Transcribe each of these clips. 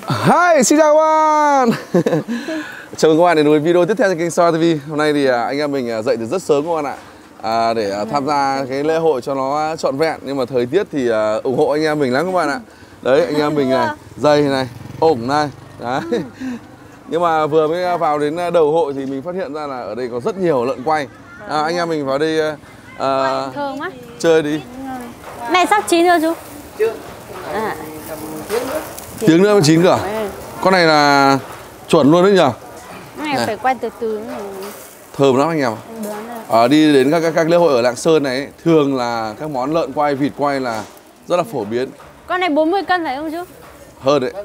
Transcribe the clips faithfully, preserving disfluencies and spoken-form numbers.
Hi, xin chào các bạn. Chào mừng các bạn đến với video tiếp theo trên kênh Soi ti vi. Hôm nay thì anh em mình dậy từ rất sớm các bạn ạ, à, để tham gia cái lễ hội cho nó trọn vẹn. Nhưng mà thời tiết thì uh, ủng hộ anh em mình lắm các bạn ạ. Đấy, anh em mình này, dây này, ủng này. Đấy. Nhưng mà vừa mới vào đến đầu hội thì mình phát hiện ra là ở đây có rất nhiều lợn quay. À, anh em mình vào đây uh, chơi đi. Này sắp chín chưa chú? Chưa. À. Tiếng nữa mới chín cơ. Con này là chuẩn luôn đấy nhỉ? Cái này phải quay từ từ. Thơm lắm anh em. À, đi đến các, các các lễ hội ở Lạng Sơn này ấy, thường là các món lợn quay, vịt quay là rất là phổ biến. Con này bốn mươi cân phải không chú? Hơn đấy.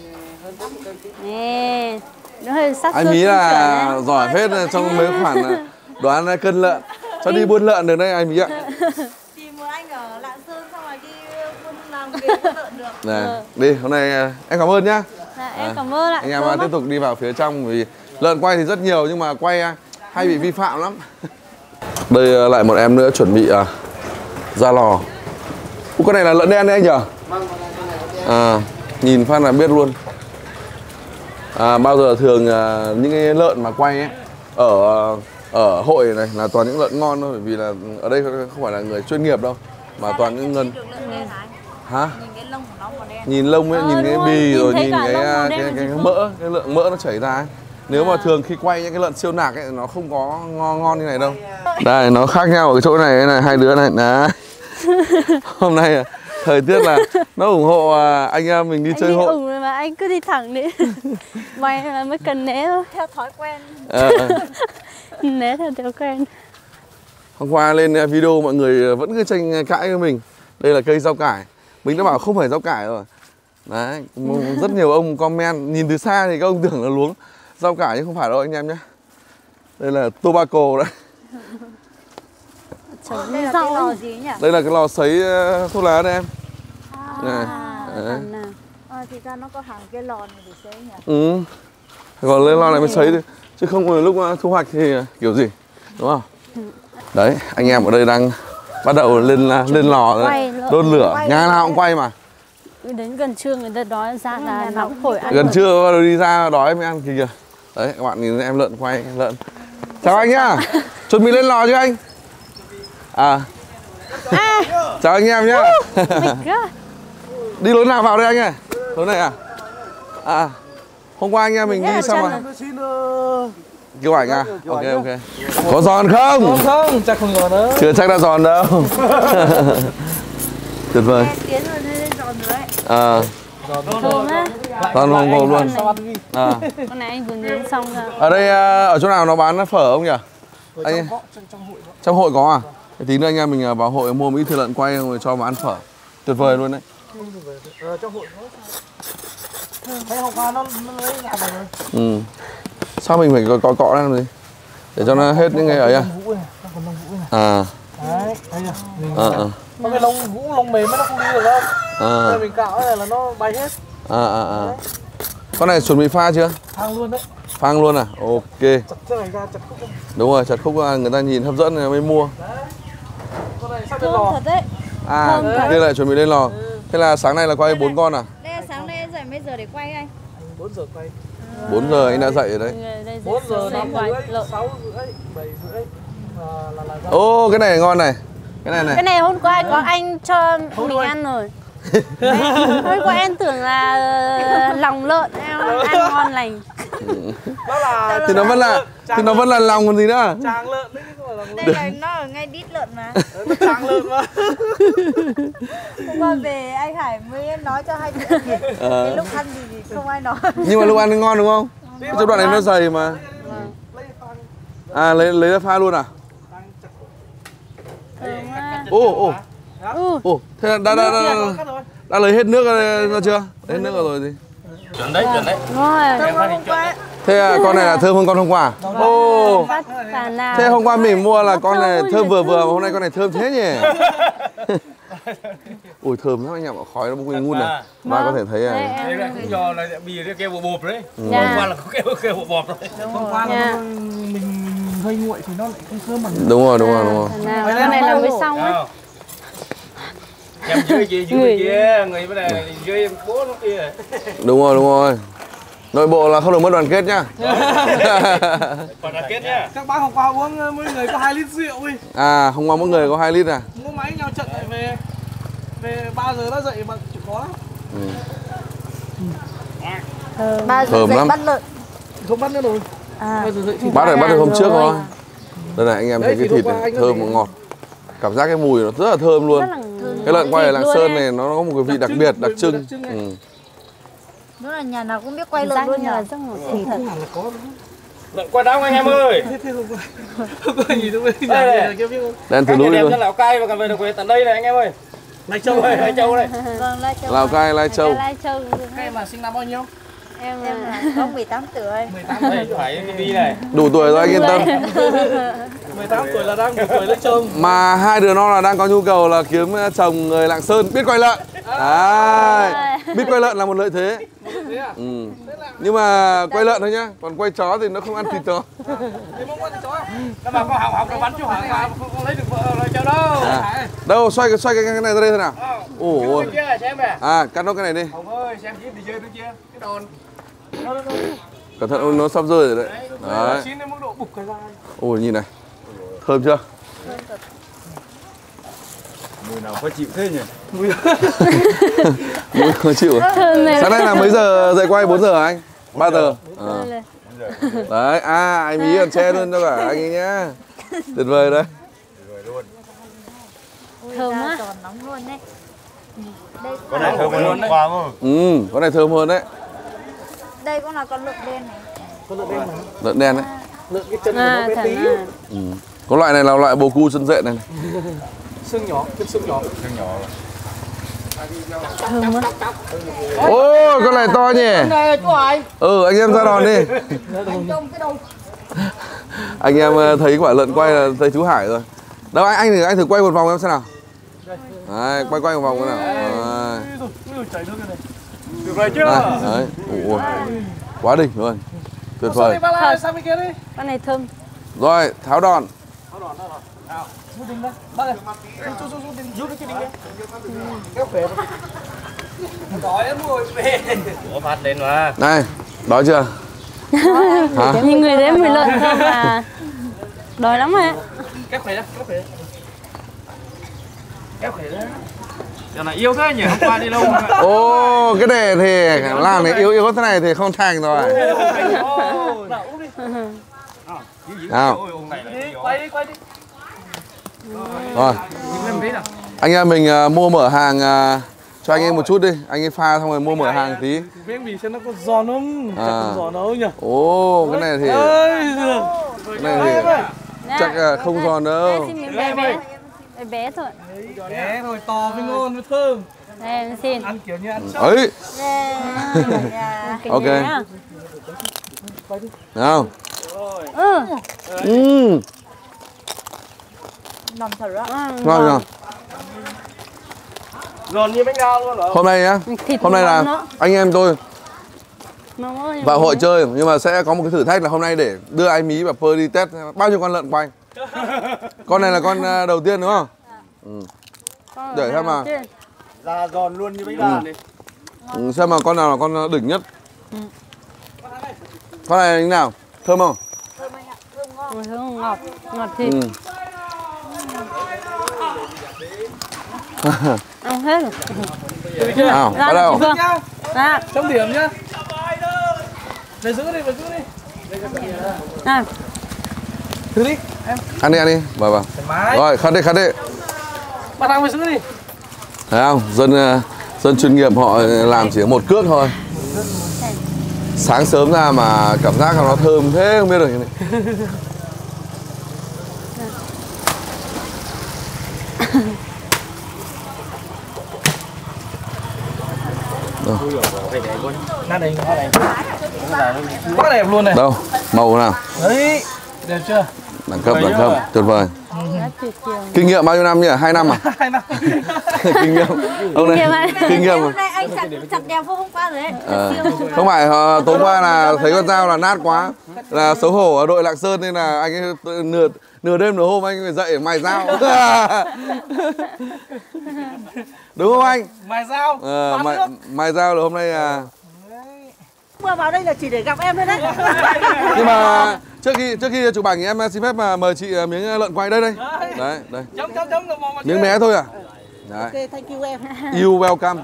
Nè, nó hơi sát anh nghĩ là giỏi phết trong mấy khoản đoán cân lợn. Cho đi buôn lợn được đấy anh Mỹ ạ. Tìm một anh ở Lạng Sơn xong rồi đi buôn làm nghề buôn lợn được. Này, đi, hôm nay em cảm ơn nhá. Dạ, em cảm ơn ạ. Anh em tiếp tục đi vào phía trong vì lợn quay thì rất nhiều nhưng mà quay hay bị vi phạm lắm. Đây lại một em nữa chuẩn bị à, ra lò. Ủa, con này là lợn đen đấy anh nhỉ? À, nhìn phát là biết luôn. À, bao giờ thường à, những cái lợn mà quay ấy, ở ở hội này là toàn những lợn ngon thôi, bởi vì là ở đây không phải là người chuyên nghiệp đâu mà toàn những ngân. Hả? Nhìn lông ấy, nhìn cái bì rồi nhìn cái cái, cái cái mỡ, cái lượng mỡ nó chảy ra ấy. Nếu mà thường khi quay những cái lợn siêu nạc ấy nó không có ngon ngon như này đâu. Đây nó khác nhau ở cái chỗ này, này hai đứa này. Đấy. Hôm nay thời tiết là nó ủng hộ anh em mình đi anh chơi đi hội. ủng rồi mà anh cứ đi thẳng đi. May là mới cần né thôi. Theo thói quen. À, à. Né theo thói quen. Hôm qua lên video mọi người vẫn cứ tranh cãi với mình. Đây là cây rau cải. Mình đã bảo không phải rau cải rồi. Đấy, rất nhiều ông comment. Nhìn từ xa thì các ông tưởng là luống rau cải nhưng không phải đâu anh em nhé. Đây là tobacco đấy. Đây là cái lò gì nhỉ? Đây là cái lò sấy thuốc lá đây em. À, đấy. À, thì ra nó có hàng cái lò này để sấy nhỉ? Ừ. Còn lên lò này mới sấy đi. Chứ không lúc thu hoạch thì kiểu gì, đúng không? Đấy, anh em ở đây đang bắt đầu lên lên lò đấy, đốt lửa, nhà nào cũng quay mà. Đến gần trưa người ta đói ra là nóng hổi ăn. Gần trưa bắt đầu đi ra đói mới ăn kìa kìa. Đấy, các bạn nhìn em lợn quay lợn. Chào anh nhá. Chuẩn bị lên lò chứ anh? À. À. Chào anh em nhá. Đi lối nào vào đây anh ơi? Lối này à? À. Hôm qua anh em mình đi xong mà. Kêu ảnh à? Ok ok. Có giòn không? Không, chắc không giòn đâu. Chưa chắc đã giòn đâu. Tuyệt vời. Tiến rồi lên giòn rồi đấy. À. Thơm á. Giòn hồng hồng luôn. À. Con này anh vừa nướng xong rồi. Ở đây ở chỗ nào nó bán phở không nhỉ? Anh trong hội có à? Tí nữa anh em mình vào hội mua một ít thịt lợn quay rồi cho mà ăn phở. Tuyệt vời luôn đấy. Trong hội thấy hôm qua nó lấy làm rồi. Ừ. Sao mình phải cọ cọ ra làm gì? Để cho nó hết những cái ấy à? À. Đấy, thấy chưa? À, à. Có cái lông vũ lông mềm nó không đi được đâu. À. Nên mình cạo này là nó bay hết. À à à. Con này chuẩn bị pha chưa? Phang luôn đấy. Phang luôn à? Ok. Chặt cái này ra, chặt khúc ra. Đúng rồi, chặt khúc người ta nhìn hấp dẫn mới mua. Đấy. Con này sắp lên lò. Thật đấy. À, đây là chuẩn bị lên lò. Thế là sáng nay là quay bốn con à? Đây là sáng nay dậy mấy giờ để quay anh? bốn giờ quay. bốn giờ anh đã dậy rồi đấy. bốn giờ, năm rưỡi, sáu rưỡi, bảy rưỡi là là ra. Ô, cái này ngon này. Cái này này. Cái này hôm qua có anh cho mình ăn rồi. Hôm qua em tưởng là lòng lợn em ăn ngon lành. Nó là Thì nó vẫn là thì nó vẫn là lòng còn gì nữa. tràng lợn đấy chứ không phải là Đây là nó ở ngay đít lợn mà. nó tràng lợn mà. Hôm qua về anh Hải mới nói cho hai chị biết. Ờ. Cái lúc ăn gì thì không ai nói. Nhưng mà lúc ăn thì ngon đúng không? Cái chỗ đoạn này nó dày mà. À lấy lấy ra pha luôn à? Ô ô. Ô, thế là đã đã, đã, đã, đã lấy hết nước ra chưa? Lấy hết nước rồi gì? Chuẩn đấy, chuẩn đấy. Ngon. Thế à, con này là thơm hơn con hôm qua. Ô. Thế hôm qua mình mua là con này thơm vừa vừa mà hôm nay con này thơm thế nhỉ? Ui thơm lắm anh em, khói nó bốc lên ngun này. Ba có thể thấy là Đây là cũng do là bì cái keo bột bột đấy. Hôm qua là có keo keo bột bột rồi. Hôm qua là mình hơi nguội thì nó lại không thơm bằng. Đúng rồi, đúng rồi, đúng rồi. Cái này là mới xong ấy. Em dưới kia, dưới kia, người bên này dưới em bố nó kia. Đúng rồi, đúng rồi. Nội bộ là không được mất đoàn kết nhá. Còn đoàn kết nhá. Các bác hôm qua uống mỗi người có hai lít rượu đi. À, hôm qua mỗi người có hai lít à? Mua máy nhau trận lại về về ba giờ đã dậy mà chịu khó lắm. Ừ. Ba giờ Thơm dậy lắm. bắt lợn. Không bắt nữa rồi. À. Bây giờ dậy thì Bắt rồi, bắt được hôm trước rồi. thôi. Đây này anh em thấy Đấy, cái thì thịt hôm qua này, anh đã thơm để- và ngọt. Cảm giác cái mùi nó rất là thơm luôn. Rất là thơm. Cái lợn quay ở Thịt Lạng luôn Sơn ấy. này nó có một cái vị đặc trưng, biệt, đặc mùi trưng. đặc trưng ấy. Ừ. Đúng là nhà nào cũng biết quay Răng lợn luôn là nhờ. rất ngọt Không thật. hẳn là có đâu. Lợn qua đóng anh em ơi. Thế thế hôm qua hôm qua nhìn tôi nhà Đây này này. là kia biết không? Đen từ Các núi nhà đẹp luôn. trên Lào Cai và còn về được về tận đây này anh em ơi. Lai Châu Châu ơi, Lai Châu đây. Vâng, Lai Châu. Lào Cai, Lai Châu. Lai Châu. Các em là sinh năm bao nhiêu? Em Em là là có mười tám tuổi. mười tám Đây phải cái đi này. Đủ tuổi rồi anh yên tâm. mười tám tuổi là đang đủ tuổi lấy chồng. Mà hai đứa nó là đang có nhu cầu là kiếm chồng người Lạng Sơn biết quay lợn. À, biết quay lợn là một lợi thế. Thế à? Ừ. Nhưng mà quay lợn thôi nhá, còn quay chó thì nó không ăn thịt chó. Thế mong quan chó à? Các bạn có học học nó bắn chú hả? Không, không lấy được vợ rồi châu đâu. À. Đâu xoay cái xoay cái, cái này ra đây thế nào? Ồ. Bên kia này xem nè. À, cắt nốt cái này đi. Hồng ơi, xem chiếc đi chơi bên kia. Cái đòn. Cẩn thận nó sắp rơi rồi đấy. Đấy. Chín đến mức độ bục cái ra. Ôi nhìn này. Thơm chưa? Mùi nào khó chịu thế nhỉ? Mùi khó chịu. À? thơm này. Sáng nay là mấy giờ dậy quay? bốn giờ hả anh? ba giờ. À. Đấy, à anh Mí còn che luôn cho cả anh ấy nhá. Tuyệt vời đấy. Thơm da á. giòn nóng luôn đấy. Đây cũng Con là, này thơm hơn đấy. Qua không? Ừ, con này thơm hơn đấy. đây cũng là con lợn đen này. Con lợn đen mà. Lợn đen đấy. Lợn cái chân của À, nó bé thật tí. à. Ừ. Có loại này là loại bồ cu chân dện này. Xương nhỏ, chân xương nhỏ. Thơm á. Ôi, con này to nhỉ. Này chú ơi, Ừ, anh em ra đòn đi. anh trông cái đâu? Anh em ờ, thấy quả lợn quay là thấy chú Hải rồi. Đâu anh anh thử anh thử quay một vòng em xem nào. Đấy, quay quay một vòng cái nào. Đấy. Ui dồi, chảy nước cái này. Được rồi chứ? Đấy, đấy. Ủa, quá đỉnh luôn. Tuyệt Sao vời. đi ba la sang bên kia đi. Con này thơm. Rồi, tháo đòn. Rút đinh ra. Bắt đây. Rút rút rút đinh. Rút cái đinh kia. Kéo khỏe. Đói lắm rồi về. Ủa phát lên mà. Này, đói chưa? Hả? Nhìn người đấy mùi lợn thơm là đói lắm rồi. Kéo khỏe ra, kéo khỏe. Kéo khỏe ra. Giờ này yêu thế nhỉ? Hôm qua đi lâu mà. Ô, cái này thì làm này yếu yếu thế này thì không thành rồi. Nào úp đi. Nào, Đi, quay đi, quay đi. rồi. Anh em mình uh, mua mở hàng uh, cho anh ấy một chút đi. Anh ấy pha xong rồi mua mở hàng tí. Miếng mì xem nó có giòn không? Chắc À. không giòn đâu nhỉ? Ô, cái này thì Ơi giời. cái này thì chắc uh, không giòn đâu. Đây xin miếng bé bé. Bé bé thôi. Bé rồi to mới ngon mới thơm. Đây em xin. Ăn kiểu như ăn chóc. Ấy, Dạ. Cái Ok. này nhá. nào. Ừ. Ừm, Nằm thật đó. Ừ, ngon nhỉ. Giòn như bánh ngao luôn hả? Hôm nay nhá. Thịt Hôm nay ngon là nữa. anh em tôi Ngon quá. vào hội chơi nhưng mà sẽ có một cái thử thách là hôm nay để đưa anh Mí và Pơ đi test bao nhiêu con lợn quay. Con này là con uh, đầu tiên đúng không? Con để ở xem đầu nào. tiên. Da giòn luôn như bánh đàn này. Ừ, xem mà con nào là con đỉnh nhất. Con này như nào? Thơm không? Mùi thơm ngọt, ngọt thịt. Ừ. Ăn hết rồi. Nào, Ra bắt nào đầu. chị Phương. Nhá, Ra. chấm điểm nhá. Để giữ đi, để giữ đi. À. Thử đi, em. Ăn đi, ăn đi. Vào vào. Thoải mái. Rồi, khát đi, khát đi. Bắt thằng phải giữ đi. Thấy không? Dân uh, dân chuyên nghiệp họ làm chỉ có một cước thôi. Sáng sớm ra mà cảm giác nó thơm thế không biết được. Nát đây, nát đây. Quá đẹp luôn này. Đâu? Màu nào? Đấy, đẹp chưa? Đẳng cấp, đẳng cấp, tuyệt vời. Kinh nghiệm bao nhiêu năm nhỉ? Hai năm à? Hai năm. Kinh nghiệm. Ông này kinh nghiệm Hôm nay anh chặt chặt đẹp hôm qua rồi đấy. à. Không phải uh, tối qua là thấy con dao là nát quá, là xấu hổ ở đội Lạng Sơn nên là anh ấy nửa nửa đêm nửa hôm anh phải dậy để mài dao. Đúng không anh? Mài dao. Ờ, mài, mài dao là hôm nay à. Vừa vào đây là chỉ để gặp em thôi đấy. Nhưng mà trước khi trước khi chụp ảnh thì em xin phép mà mời chị miếng lợn quay đây đây. Đấy, đây. Chấm chấm chấm là một Miếng bé thôi à? Đấy. Ok, thank you em. You welcome.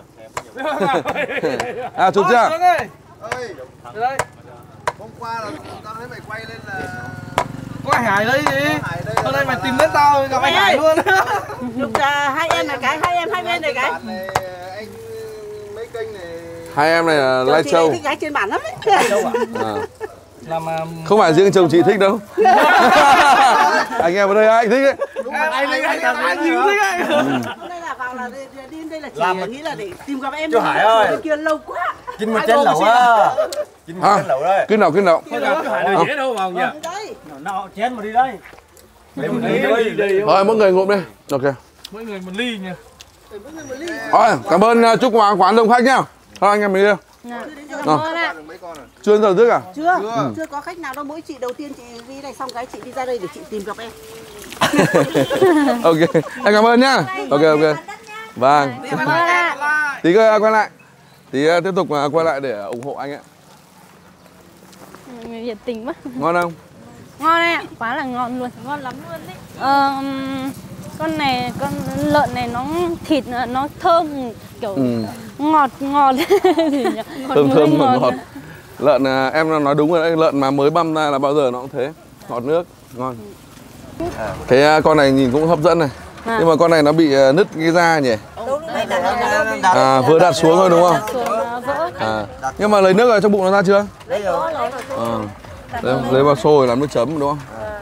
À chụp chưa? Ơi. Đây. Hôm qua là tao thấy mày quay lên là Có Hải đây gì? Hôm nay mày tìm đến tao gặp anh Hải luôn. Chụp uh, hai em này cái, hai em hai bên này cái. này anh mấy kênh này Hai em này là live Chị show. thích gái trên bản lắm ấy. À. Làm Không phải riêng chồng chị thích đâu. Anh em ở đây anh thích ấy. anh anh anh anh nhiều thích ấy. Hôm nay là vào là đi, đi đây là chỉ Làm mà- nghĩ là để tìm gặp em. Chú Hải ơi. Bên kia lâu quá. chín một chén lẩu á. chín một À, chén lẩu đây. kinh nào kinh nào. Hải đâu dễ đâu vào nhỉ? Đấy. Nào chén mà đi đây. Lấy một ly đi. Rồi mỗi người ngụm đi. Ok. Mỗi người một ly nha. Rồi, cảm ơn uh, chúc quán quán đông khách nhá. Thôi anh em mình đi. Cảm ơn ạ. Chưa đến giờ trước à? Chưa, chưa có khách nào đâu, mỗi chị đầu tiên chị đi này xong cái chị đi ra đây để chị tìm gặp em. Ok, em cảm ơn nhá. Ok ok. Vâng. Cảm ơn ạ. Tí nữa quay lại. Tí uh, tiếp tục uh, quay lại để ủng hộ anh ạ. Người nhiệt tình quá. Ngon không? Ngon đấy ạ, quá là ngon luôn. Ngon lắm luôn đấy. Ờ, ừm, con này, con lợn này nó thịt nó thơm kiểu Ừ. ngọt ngọt. Gì nhỉ? Ngọt Thơm ngọt thơm ngọt. ngọt ngọt. Lợn uh, em nói đúng rồi đấy, lợn mà mới băm ra là bao giờ nó cũng thế. Ngọt nước, ngon. Cái uh, con này nhìn cũng hấp dẫn này. À. Nhưng mà con này nó bị uh, nứt cái da nhỉ? À, vừa đặt xuống thôi đúng không? Xuống nó vỡ. À. Nhưng mà lấy nước ở trong bụng nó ra chưa? Lấy rồi. À. Lấy, lấy vào xô rồi làm nước chấm đúng không?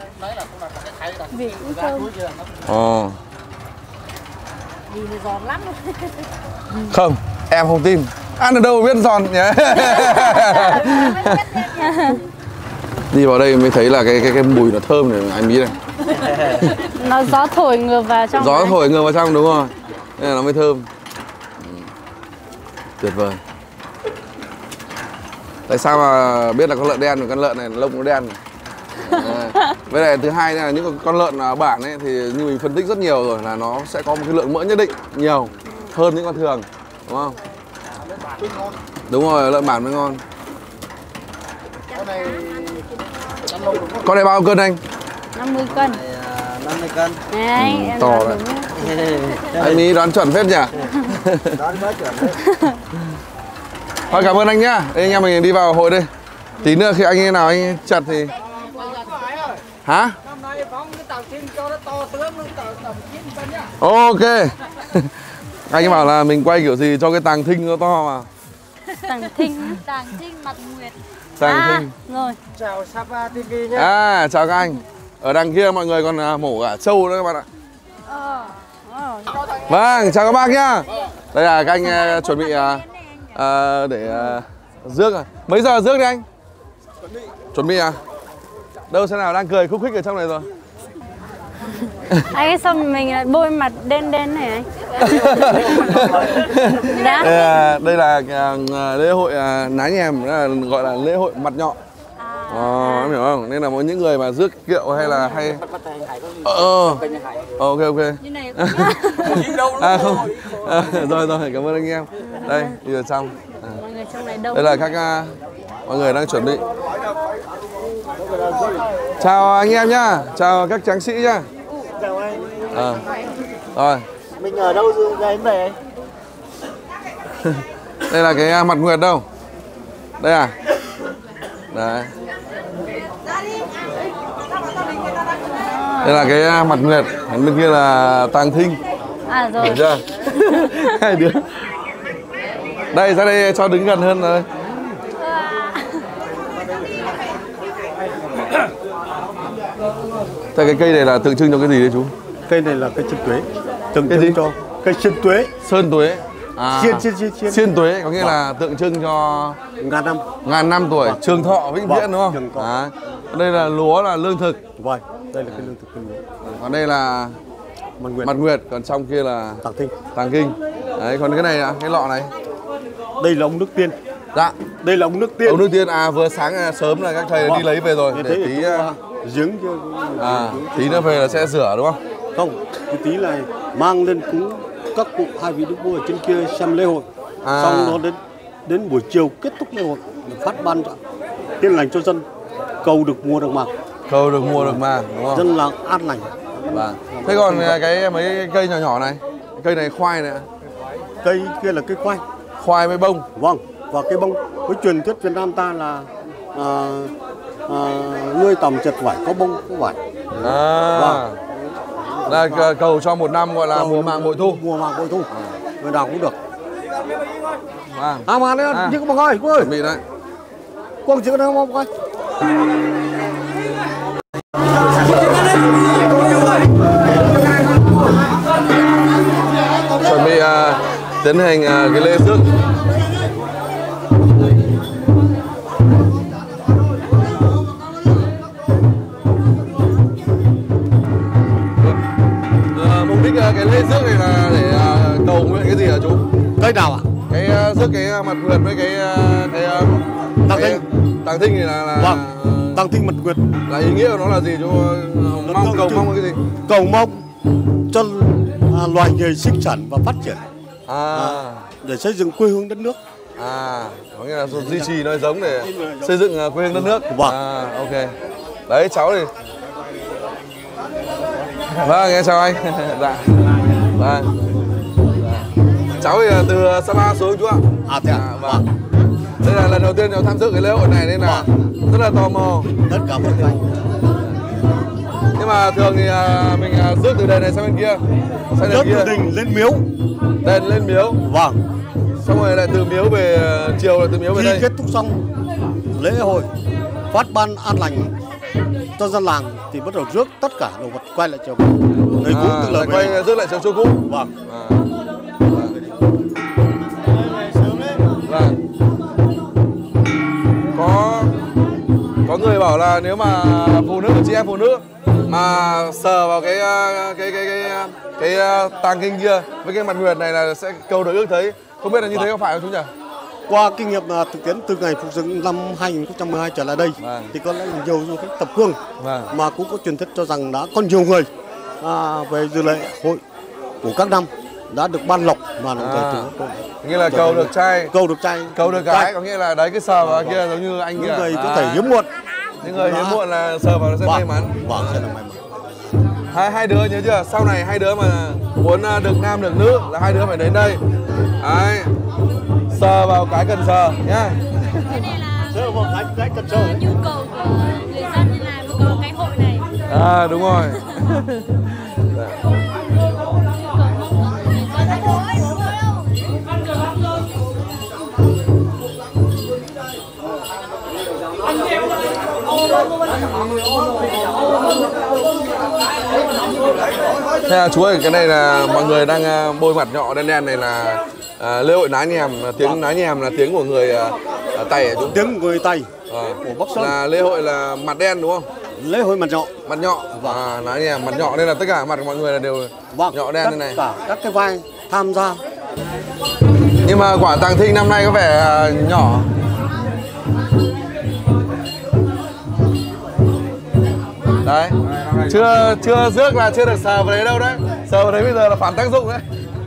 Vị cũng thơm. Ồ. Nhìn thì giòn lắm. Không, em không tin. Ăn ở đâu biết giòn nhỉ? Đi vào đây mới thấy là cái cái cái mùi nó thơm này anh biết này. Nó gió thổi ngược vào trong. Gió đấy. thổi ngược vào trong đúng không? Nên là nó mới thơm. Ừ. Tuyệt vời. Tại sao mà biết là con lợn đen và con lợn này lông nó đen? À, với lại thứ hai là những con lợn ở bản ấy thì như mình phân tích rất nhiều rồi là nó sẽ có một cái lượng mỡ nhất định nhiều hơn những con thường, đúng không? Đúng rồi, lợn bản mới ngon. Con này bao cân anh? năm mươi cân. năm mươi cân. Đấy, Ừ, em to đoán đấy. đúng. Anh Mỹ đoán chuẩn phết nhỉ? Đó mới chuẩn đấy. Thôi cảm ơn anh nhá. Đây anh em mình đi vào hội đây. Tí nữa khi anh nào anh chặt thì hả? Năm nay phóng cái tàu chim cho nó to tướng luôn, tàu tàu chim cân nhá. Ok. Anh ấy bảo là mình quay kiểu gì cho cái tàng thinh nó to mà. Tàng thinh. Tàng Trinh mặt nguyệt. Tàng À, thinh. rồi. Chào Sapa ti vi nhá. À chào các anh. Ở đằng kia mọi người còn à, mổ cả trâu nữa các bạn ạ. Ờ. ờ. Vâng, chào các bác nhá. Đây là các anh à, chuẩn bị à, à, để à, rước à. Mấy giờ rước đi anh? Chuẩn bị à? Đâu xem nào đang cười khúc khích ở trong này rồi. Anh ấy xong mình lại bôi mặt đen đen này anh. Đã. Đây là, đây là à, lễ hội à, ná nhèm, là gọi là lễ hội mặt nhọn. Ờ, em hiểu không? Nên là mỗi những người mà rước kiệu hay là hay ờ ok ok. Như này À không. À, rồi rồi, cảm ơn anh em. Đây, đi vào trong. À. mọi người trong này đông. Đây là các uh, mọi người đang chuẩn bị. Chào anh em nhá, chào các tráng sĩ nhá. Chào anh. À. Rồi. Mình ở đâu đến về? Đây là cái uh, mặt nguyệt đâu? Đây à? Đấy. Đây là cái uh, mặt nguyệt, bên kia là tàng thinh. À rồi. Được chưa? Hai đứa. Đây ra đây cho đứng gần hơn rồi. Thế cái cây này là tượng trưng cho cái gì đấy chú? Cây này là cây chân tuế, tượng Cái gì? trưng cho cây chân tuế, Sơn tuế. À, xiên xiên xiên xiên, xiên tuế có nghĩa là tượng trưng cho ngàn năm. ngàn năm tuổi, trường thọ vĩnh viễn Vâng, đúng không? trường thọ. À, đây là lúa là lương thực. Vâng, đây là cái lương thực cây lúa. Còn đây là Mặt Nguyệt. Mặt Nguyệt, còn trong kia là Tàng Kinh. Tàng Kinh. Đấy, còn cái này à, cái lọ này. Đây là ông nước tiên. Dạ. Đây là ông nước tiên. Ông nước tiên à, vừa sáng à, sớm là các thầy đi lấy về rồi để tí à, giếng chứ. à, tí nữa về là sẽ rửa đúng không? Không, cái tí này mang lên cúng các cụ hai vị đức vua ở trên kia xem lễ hội. À. Xong nó đến đến buổi chiều kết thúc lễ hội phát ban tiên lành cho dân, cầu được mùa được màng. Cầu được mùa được màng đúng không? Dân làng an lành. Vâng. Thế còn à, cái mấy cái cây nhỏ nhỏ này, cái cây này khoai này. Cây kia là cây khoai. Khoai với bông. Vâng, và cây bông. Với truyền thuyết Việt Nam ta là à, à, nuôi tầm chật vải có bông có vải. À. Vâng. Là cầu cho một năm gọi là cầu mùa màng bội thu. Mùa màng bội thu. Người nào cũng được. Vâng. À mà đấy, À. nhưng mà coi, cô ơi. Chuẩn bị đấy. Quang chữ đâu không coi. Chuẩn bị uh, tiến hành uh, cái lễ rước. Uh, mục đích uh, cái lễ rước này là để uh, cầu nguyện cái gì hả chú? Cây nào ạ? Cái uh, rước cái uh, mặt nguyệt với cái uh, cái uh, Tàng cái- Thinh. Tàng Thinh thì là là Vâng. Tàng Thinh Mật Nguyệt. là ý nghĩa của nó là gì chú? Uh, mong cầu mong cái gì? Cầu mong cho à, loài người sinh sản và phát triển À. để xây dựng quê hương đất nước. À, có nghĩa là duy trì nơi giống để xây dựng uh, quê hương đất nước. Vâng. À, ok. Đấy cháu thì. Vâng, em chào anh. Dạ. Vâng. Cháu thì uh, từ Sapa xuống chú ạ. À thế à? À, vâng. Đây là lần đầu tiên cháu tham dự cái lễ hội này nên là rất là tò mò. Tất cả mọi người. Nhưng mà thường thì uh, mình uh, rước từ đền này sang bên kia. Sang Rước đền từ kia. đình lên miếu. Đền lên miếu. Vâng. Xong rồi lại từ miếu về uh, chiều lại từ miếu về Khi đây. kết thúc xong lễ hội phát ban an lành cho dân làng thì bắt đầu rước tất cả đồ vật quay lại chùa. Người cũ À, tức là lại về. quay rước lại chiều chùa cũ. Vâng. À. Vâng. Có có người bảo là nếu mà phụ nữ chị em phụ nữ mà sờ vào cái cái cái cái cái, cái, cái tàng kinh kia với cái mặt nguyệt này là sẽ cầu được ước thấy. Không biết là như thế có phải không chú nhỉ? Qua kinh nghiệm là thực tiễn từ ngày phục dựng năm hai nghìn không trăm mười hai trở lại đây Vâng. thì có lẽ là nhiều du khách tập hương Vâng. mà cũng có truyền thuyết cho rằng đã có nhiều người à, về dự lễ hội của các năm đã được ban lộc mà nó À. về từ Nghĩa là cầu được trai, câu được trai cầu được gái, có nghĩa là đấy cái sờ vào kia giống như anh kia. những người có À. thể hiếm muộn. Những người hiếm Đã- muộn là sờ vào nó sẽ may mắn. Vâng, sẽ là may mắn. Hai hai đứa nhớ chưa? Sau này hai đứa mà muốn à, được nam được nữ là hai đứa phải đến đây. Đấy. Sờ vào cái cần sờ nhá. Cái này là Sơ vào cái cái cần sơ. nhu cầu của người dân như này mới có cái hội này. À đúng rồi. Thế là chú ơi, cái này là mọi người đang à, bôi mặt nhọ đen đen này là à, lễ hội nái nhèm, tiếng nái nhèm là tiếng của người à, à, Tày hả chú? Tiếng người Tây À, của Bắc Sơn. là lễ hội là mặt đen đúng không? Lễ hội mặt nhọ. Mặt nhọ. À, nái nhèm mặt nhọ nên là tất cả mặt của mọi người là đều Vâng, nhọ đen tất như này. cả các cái vai tham gia. Nhưng mà quả tàng thinh năm nay có vẻ à, nhỏ. Đấy. Chưa chưa rước là chưa được sờ vào đấy đâu đấy. Sờ vào đấy bây giờ là phản tác dụng đấy.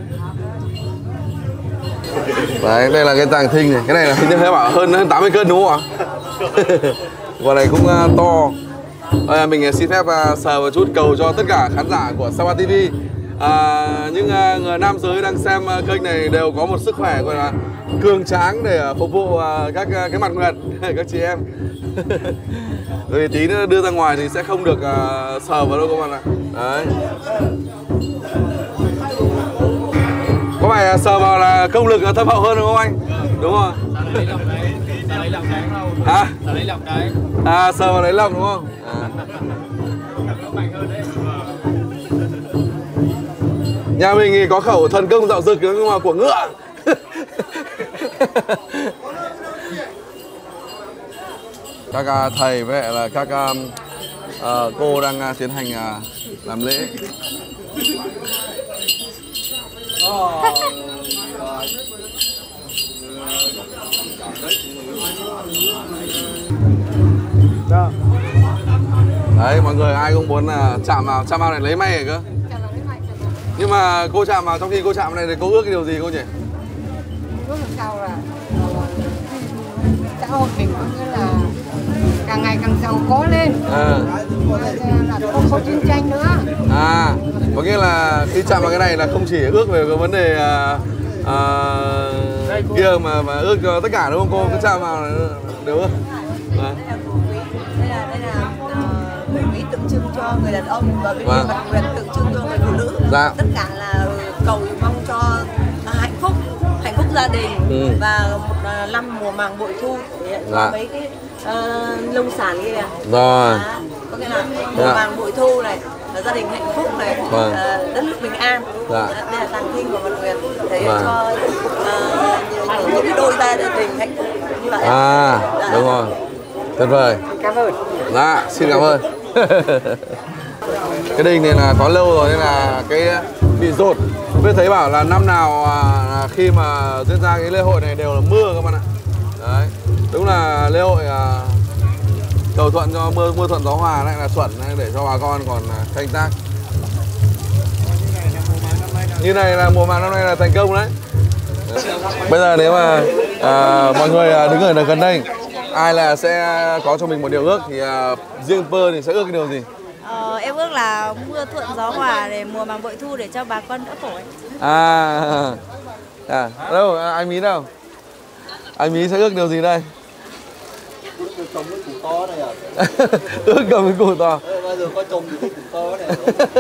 Đấy, đây là cái tàng thinh này. Cái này là hình như thấy bảo hơn hơn tám mươi cân đúng không ạ? Quả này cũng uh, to. Đây, mình xin phép uh, sờ một chút cầu cho tất cả khán giả của Sapa ti vi. À, những uh, người nam giới đang xem uh, kênh này đều có một sức khỏe gọi là cường tráng để uh, phục vụ uh, các uh, cái mặt nguyệt các chị em. Rồi tí nữa đưa ra ngoài thì sẽ không được uh, sờ vào đâu các bạn ạ. Đấy. Có phải uh, sờ vào là công lực uh, thâm hậu hơn đúng không anh? Đúng không? Hả? À, sờ vào lấy lòng đúng không? À. Nhà mình thì có khẩu thần công dạo dực nhưng mà của ngựa. Các uh, thầy với lại là các uh, uh, cô đang uh, tiến hành uh, làm lễ. Đấy, mọi người ai cũng muốn là chạm vào, chạm vào này lấy may cơ. Nhưng mà cô chạm vào, trong khi cô chạm vào này thì cô ước cái điều gì cô nhỉ? Ước làm sao là xã hội mình cũng như là càng ngày càng giàu có lên, À. là không có chiến tranh nữa. À, có nghĩa là khi chạm vào cái này là không chỉ ước về cái vấn đề à, à, kia mà mà ước cho tất cả đúng không cô? Cứ chạm vào là đều ước. À. Đây là đây là uh, quý tượng trưng cho người đàn ông và bên Vâng. kia mặt nguyệt tượng trưng cho người phụ nữ. Dạ. Tất cả là cầu mong cho uh, hạnh phúc, hạnh phúc gia đình Ừ. và một uh, năm mùa màng bội thu để Dạ. có mấy cái uh, nông sản kia nè. Rồi. Đó. Có nghĩa là mùa Dạ. những bội thu này, gia đình hạnh phúc này, Vâng. uh, đất nước bình an. Dạ. Đây là tàng kinh của mặt nguyệt để Vâng. cho uh, những cái đôi gia đình hạnh phúc như vậy. À, Dạ. đúng rồi. Tuyệt vời. Cảm ơn. Dạ, xin cảm ơn. Cái đình này là có lâu rồi nên là cái bị rột. Biết thấy bảo là năm nào à, khi mà diễn ra cái lễ hội này đều là mưa các bạn ạ. Đấy, đúng là lễ hội à, cầu thuận cho mưa mưa thuận gió hòa lại là chuẩn để cho bà con còn à, canh tác. Như này là mùa màng năm nay là thành công đấy. Đấy. Bây giờ nếu mà à, mọi người à, đứng ở gần đây, ai là sẽ có cho mình một điều ước thì à, riêng Pơ thì sẽ ước cái điều gì? Ờ, em ước là mưa thuận gió hòa để mùa màng bội thu để cho bà con đỡ khổ ấy. À, à đâu anh Mí đâu? Anh Mí sẽ ước điều gì đây? Ước trồng cái củ to này à? Ước cầm cái củ to. Ờ, bao giờ có trồng thì cái củ to này.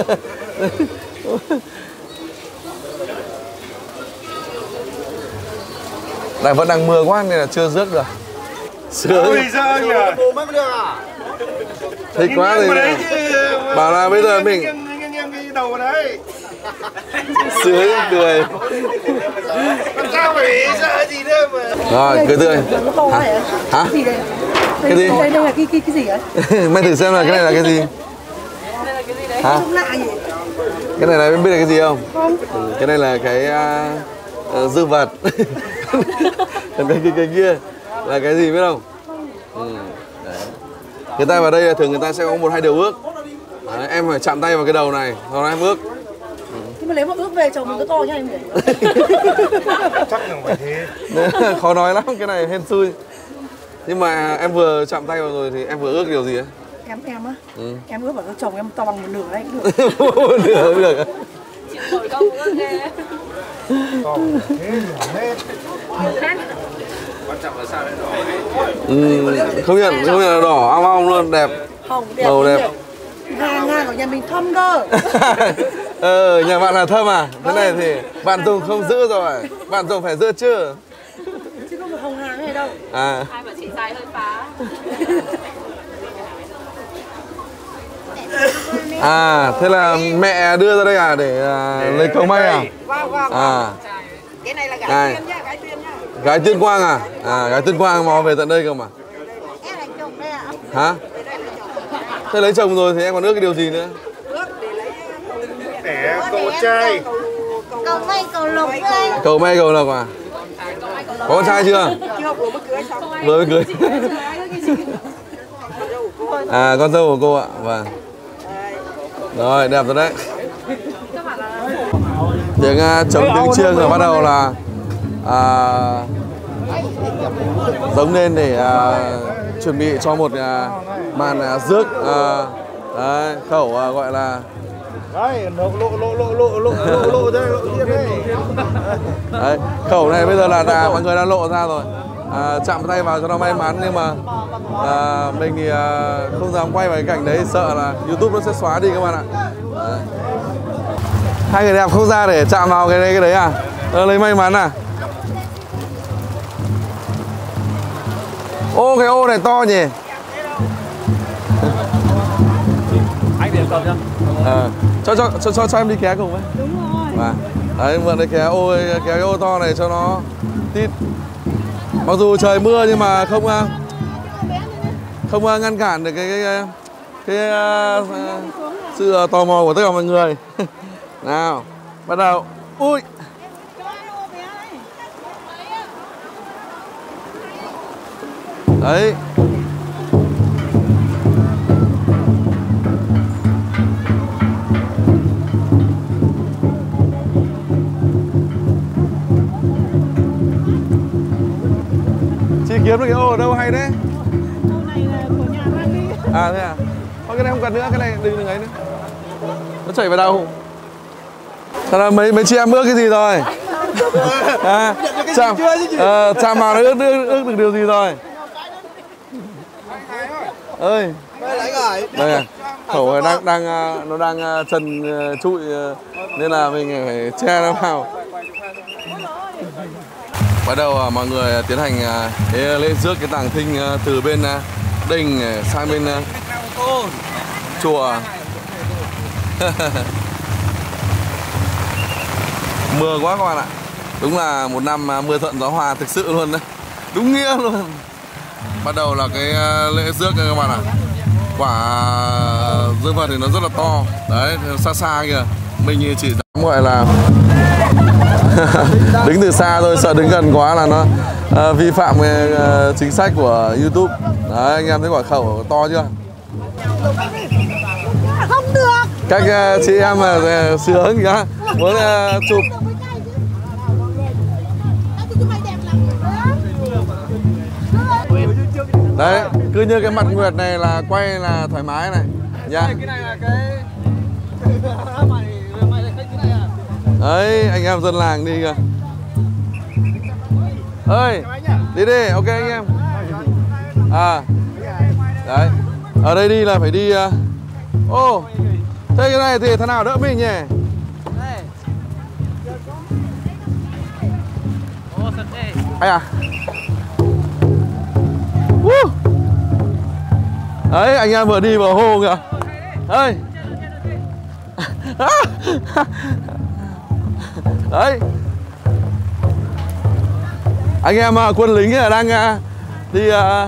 Này vẫn đang mưa quá nên là chưa rước được. Sướng. Ôi giời nhỉ. Bố mới được à? Thích quá thì bảo là bây giờ mình nghiêng nghiêng cái đầu đấy. sướng cười. Làm sao phải sợ gì nữa mà. Rồi, cười tươi. Hả? Hả? Gì đây? Cái gì? Đây, đây là cái cái cái gì ấy? Mày thử xem là cái này là cái gì? Đây là cái gì đấy? Hả? Trông lạ gì? Cái này là em biết là cái gì không? Không. Ừ, cái này là cái uh, uh, dư vật. Còn cái, cái cái kia là cái gì biết không? Ừ. Đấy. Người ta vào đây là thường người ta sẽ có một hai điều ước. Đấy, em phải chạm tay vào cái đầu này, sau đó em ước. Nhưng mà nếu mà ước về chồng mình có to nha em nhỉ? Chắc là phải thế. Khó nói lắm, cái này hên xui. Nhưng mà em vừa chạm tay vào rồi thì em vừa ước điều gì ấy? Em em á. Ừ. Em ước bảo cho chồng em to bằng một nửa đấy cũng được. Một nửa cũng được á. Thổi công ước ghê. Còn thế là hết. Ừ, không nhận, không nhận là đỏ, ong ong luôn, đẹp. Hồng đẹp. Màu đẹp. Hàng ngang của nhà mình thâm cơ. Ờ, nhà bạn là thâm à? Thế này thì bạn dùng không giữ rồi. Bạn dùng phải giữ chứ. Chứ không phải hồng hàng này đâu. À. Hai bà chị dài hơi phá. À, thế là mẹ đưa ra đây à để à, lấy cầu may à? Wow, wow, wow. À, Cái này là gái Này. tiên nhá, gái tiên nhá. gái Tuyên Quang à? À, gái Tuyên Quang mò về tận đây cơ mà. Em là chồng đây ạ. Hả? Thế lấy chồng rồi thì em còn ước cái điều gì nữa? Ước để lấy Để cậu trai. cầu may cầu lộc đây. Cầu may cầu lộc à? Có con trai chưa? Chưa vừa mới cưới xong. Vừa mới cưới. À, con dâu của cô ạ. Vâng. Rồi, đẹp rồi đấy. Tiếng uh, trống tiếng chiêng rồi bắt đầu là uh, giống lên để uh, chuẩn bị cho một uh, màn uh, rước uh, đấy, khẩu uh, gọi là Đấy, lộ lộ lộ lộ lộ lộ lộ lộ đây, lộ kia đây. đấy, khẩu này bây giờ là đã, mọi người đã lộ ra rồi. À, chạm tay vào cho nó may mắn nhưng mà à, mình thì à, không dám quay vào cái cảnh đấy, sợ là YouTube nó sẽ xóa đi các bạn ạ. Đấy. Hai người đẹp không ra để chạm vào cái đấy, cái đấy à? Ờ, lấy may mắn à? Ô, cái ô này to nhỉ? Anh để cầm nhá. À, cho, cho cho cho cho em đi kéo cùng với. Đúng rồi. À, đấy, mượn cái kéo ô kéo cái ô to này cho nó tít. Mặc dù trời mưa nhưng mà không không ngăn cản được cái cái cái, cái, cái sự tò mò của tất cả mọi người. Nào, bắt đầu. Ui. Đấy. Chị kiếm được cái ô ở đâu hay đấy? Ô này là của nhà mang đi. À thế à? Thôi cái này không cần nữa, cái này đừng đừng ấy nữa. Nó chảy vào đâu? Thật là mấy mấy chị em ước cái gì rồi? À, chạm, uh, chạm vào nó ước, ước, ước được điều gì rồi? Ơi. Đây à, khẩu này đang đang nó đang chân trụi nên là mình phải che nó vào. Bắt đầu mọi người tiến hành lễ rước cái tàng thinh từ bên đình sang bên chùa. Mưa quá các bạn ạ. Đúng là một năm mưa thuận gió hòa thực sự luôn đấy. Đúng nghĩa luôn. Bắt đầu là cái lễ rước các bạn ạ. Quả dương vật thì nó rất là to. Đấy, xa xa kìa. Mình chỉ dám gọi là đứng từ xa thôi, sợ đứng gần quá là nó uh, vi phạm uh, chính sách của YouTube. Đấy, anh em thấy quả khẩu to chưa? Không được. Các uh, chị em mà uh, sướng kìa, muốn uh, chụp. Đấy, cứ như cái mặt nguyệt này là quay là thoải mái này nha. Cái này là cái đấy, anh em dân làng đi kìa. Ơi, đi đi, ok anh em. À, đấy, ở đây đi là phải đi. Ô, uh... oh, thế cái này thì thằng nào đỡ mình nhỉ? Ai à? Uh. Đấy, anh em vừa đi vào hồ kìa. Ơi. Đấy. Anh em quân lính ở đang đi à,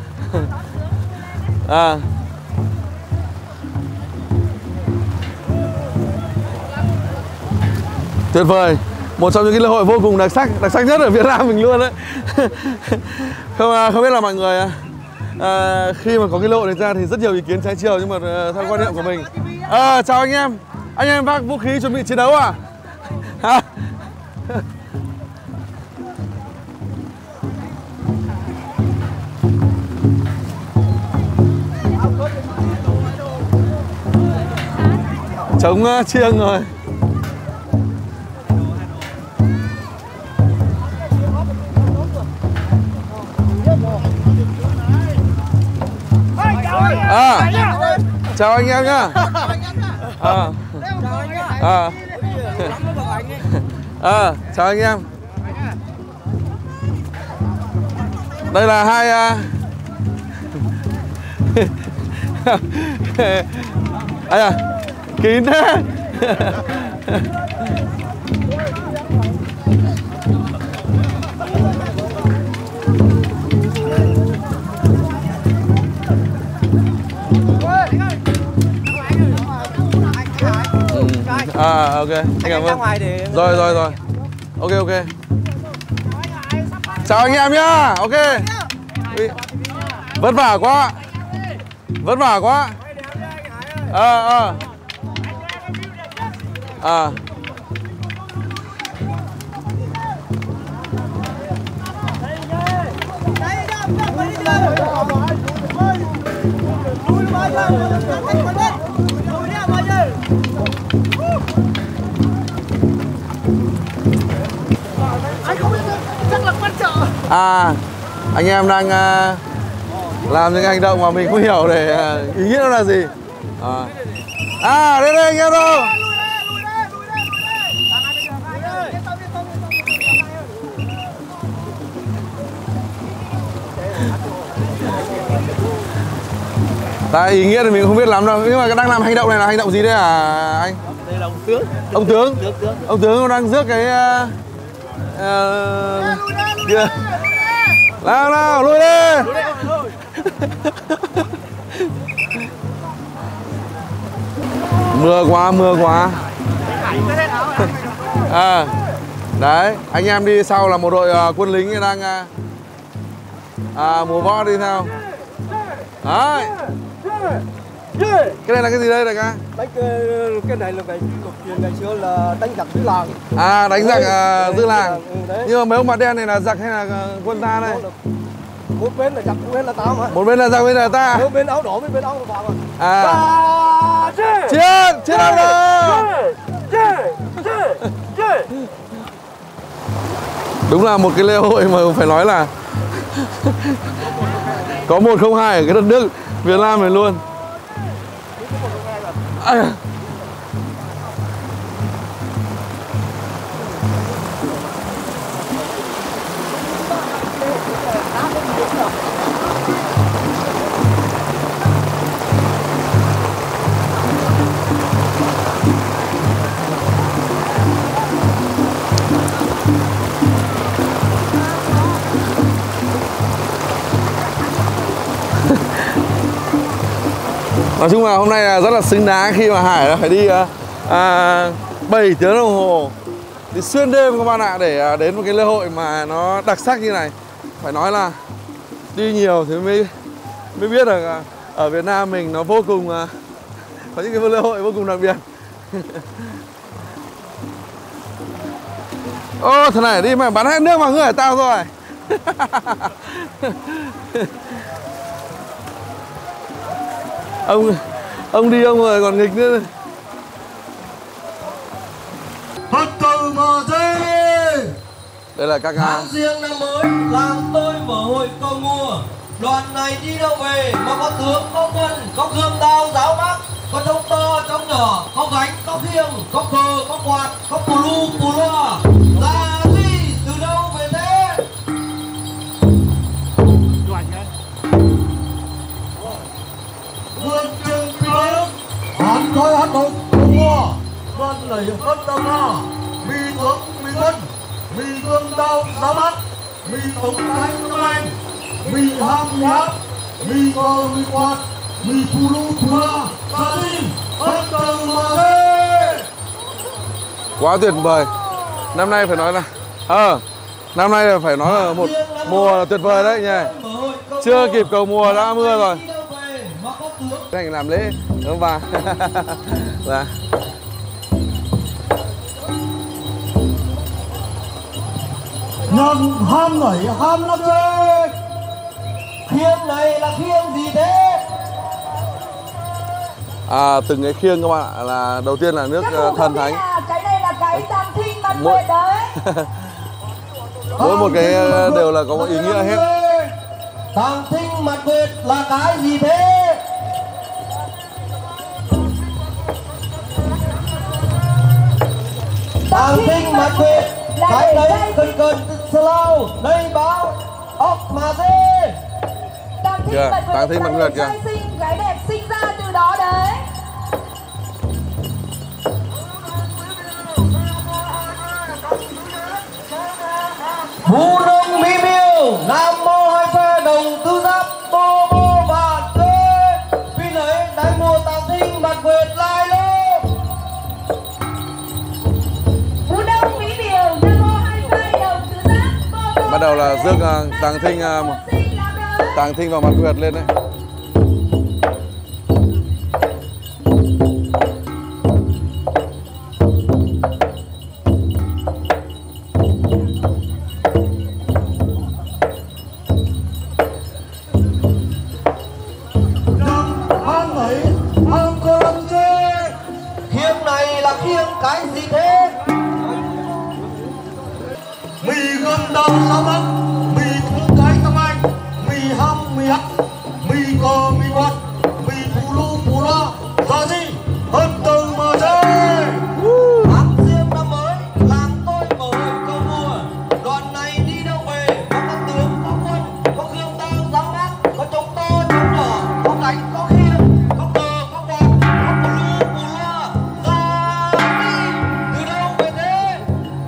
à. Tuyệt vời. Một trong những cái lễ hội vô cùng đặc sắc, đặc sắc nhất ở Việt Nam mình luôn đấy. Không không biết là mọi người à, khi mà có cái lễ hội này ra thì rất nhiều ý kiến trái chiều, nhưng mà theo quan niệm của mình. À, chào anh em. Anh em vác vũ khí chuẩn bị chiến đấu à? Hả? Chống uh, chiêng rồi. À, chào anh em nhá. À, à, à, chào anh em. Đây là hai uh... ai à, kín thế. À, ok, anh cảm ơn. Rồi, rồi, rồi. Ok, ok. Chào anh em nhá. Ok. Vất vả quá. Vất vả quá. Ờ, ờ. À. À, anh em đang uh, làm những hành động mà mình không hiểu để uh, ý nghĩa nó là gì. À, à đây đây anh em đâu. Tại ý nghĩa thì mình không biết lắm đâu, nhưng mà đang làm hành động này là hành động gì đấy à anh? Đây là ông tướng. Ông tướng? Tướng, tướng. Ông tướng đang rước cái uh, uh, kia. Nào nào, lùi đi. Mưa quá, mưa quá. À, đấy, anh em đi sau là một đội uh, quân lính đang uh, À, múa võ đi theo. Đấy. Cái này là cái gì đây đại ca? Đánh cái này là cái cuộc truyền ngày xưa là đánh giặc giữ làng. À, đánh giặc uh, giữ làng. Ừ, Nhưng mà mấy ông mặt đen này là giặc hay là uh, quân ta đây? Một bên là giặc, một bên là tao mà. Một bên là giặc, bên là ta. Một bên áo đỏ, bên bên áo vàng mà. À. Chiến, chiến áo đỏ. Đúng là một cái lễ hội mà phải nói là có một không hai ở cái đất nước Việt Nam này luôn. À. Nói chung là hôm nay là rất là xứng đáng khi mà Hải phải đi à, bảy tiếng đồng hồ, đi xuyên đêm các bạn ạ, để đến một cái lễ hội mà nó đặc sắc như này. Phải nói là đi nhiều thì mới mới biết được ở Việt Nam mình nó vô cùng có những cái lễ hội vô cùng đặc biệt. Ô, thằng này đi mà bắn hết nước vào người tao rồi. Ông ông đi ông rồi còn nghịch nữa. Phật tử mở dây. Đây là các tháng riêng năm mới làng tôi mở hội cầu mùa. Đoàn này đi đâu về mà có tướng, có quân, có gươm đao giáo mác, có trống to, trống nhỏ, có gánh, có khiêng, có cờ, có quạt, có pù lu, pù loa. Là gì? Từ đâu về thế? Vườn trường lớn hát thôi hát đục cầu mùa. Đoàn này hơn đâu na. Mi tướng, mi quân, mi gươm đao giáo mác, mi ống cánh năm anh, mi ham mi hát, mi cờ mi quạt, mi pù lu pù loa. Là gì? Hơn đâu mà thế? Quá tuyệt vời. Năm nay phải nói là ờ à, năm nay là phải nói là một mùa tuyệt vời đấy nhỉ. Chưa kịp cầu mùa đã mưa rồi. Anh làm lễ đúng không bà? Dạ. Nhân ham nảy ham lắm chê. Khiêng này là khiêng gì thế? À, từng cái khiêng các bạn ạ, là đầu tiên là nước uh, thần thánh. Cái này là cái tam thinh mặt Mỗi... nguyệt đấy. Mỗi một cái uh, đều là có một ý nghĩa hết. Tam thinh mặt nguyệt là cái gì thế? Tam thinh mặt nguyệt, cái đấy cần cần slow, đây báo ốc mà dê. Tam thinh Kìa, mặt nguyệt, Tam thinh mặt nguyệt kìa. trai xinh, gái đẹp sinh ra từ đó đấy. Vũ đông mỹ miêu, nam mô hai phe đồng tư giáp, bô bô và tê. Vì lấy đại mùa tam thinh mặt nguyệt lai lô. Vũ đông mỹ miều, nam mô hai phe đồng tứ giác, bô bô. Bắt đầu là rước uh, Tàng Thinh uh, Tàng Thinh vào mặt nguyệt lên đấy. Khiêng này là khiêng cái gì thế? Mì gươm đao giáo mác, mì thúng cái tâm anh, mì ham mì hắt, mì cờ mì quạt, mì pù lu pù loa. Là gì? Hơn từ mà chơi. Tháng riêng năm mới làng tôi mở hội cầu mùa. Đoàn này đi đâu về mà có tướng, có quân, có gươm đao giáo mác, có trống to trống nhỏ, có gánh, có khiêng, có cờ, có quạt, có pù lu pù loa. Là gì? Từ đâu về thế?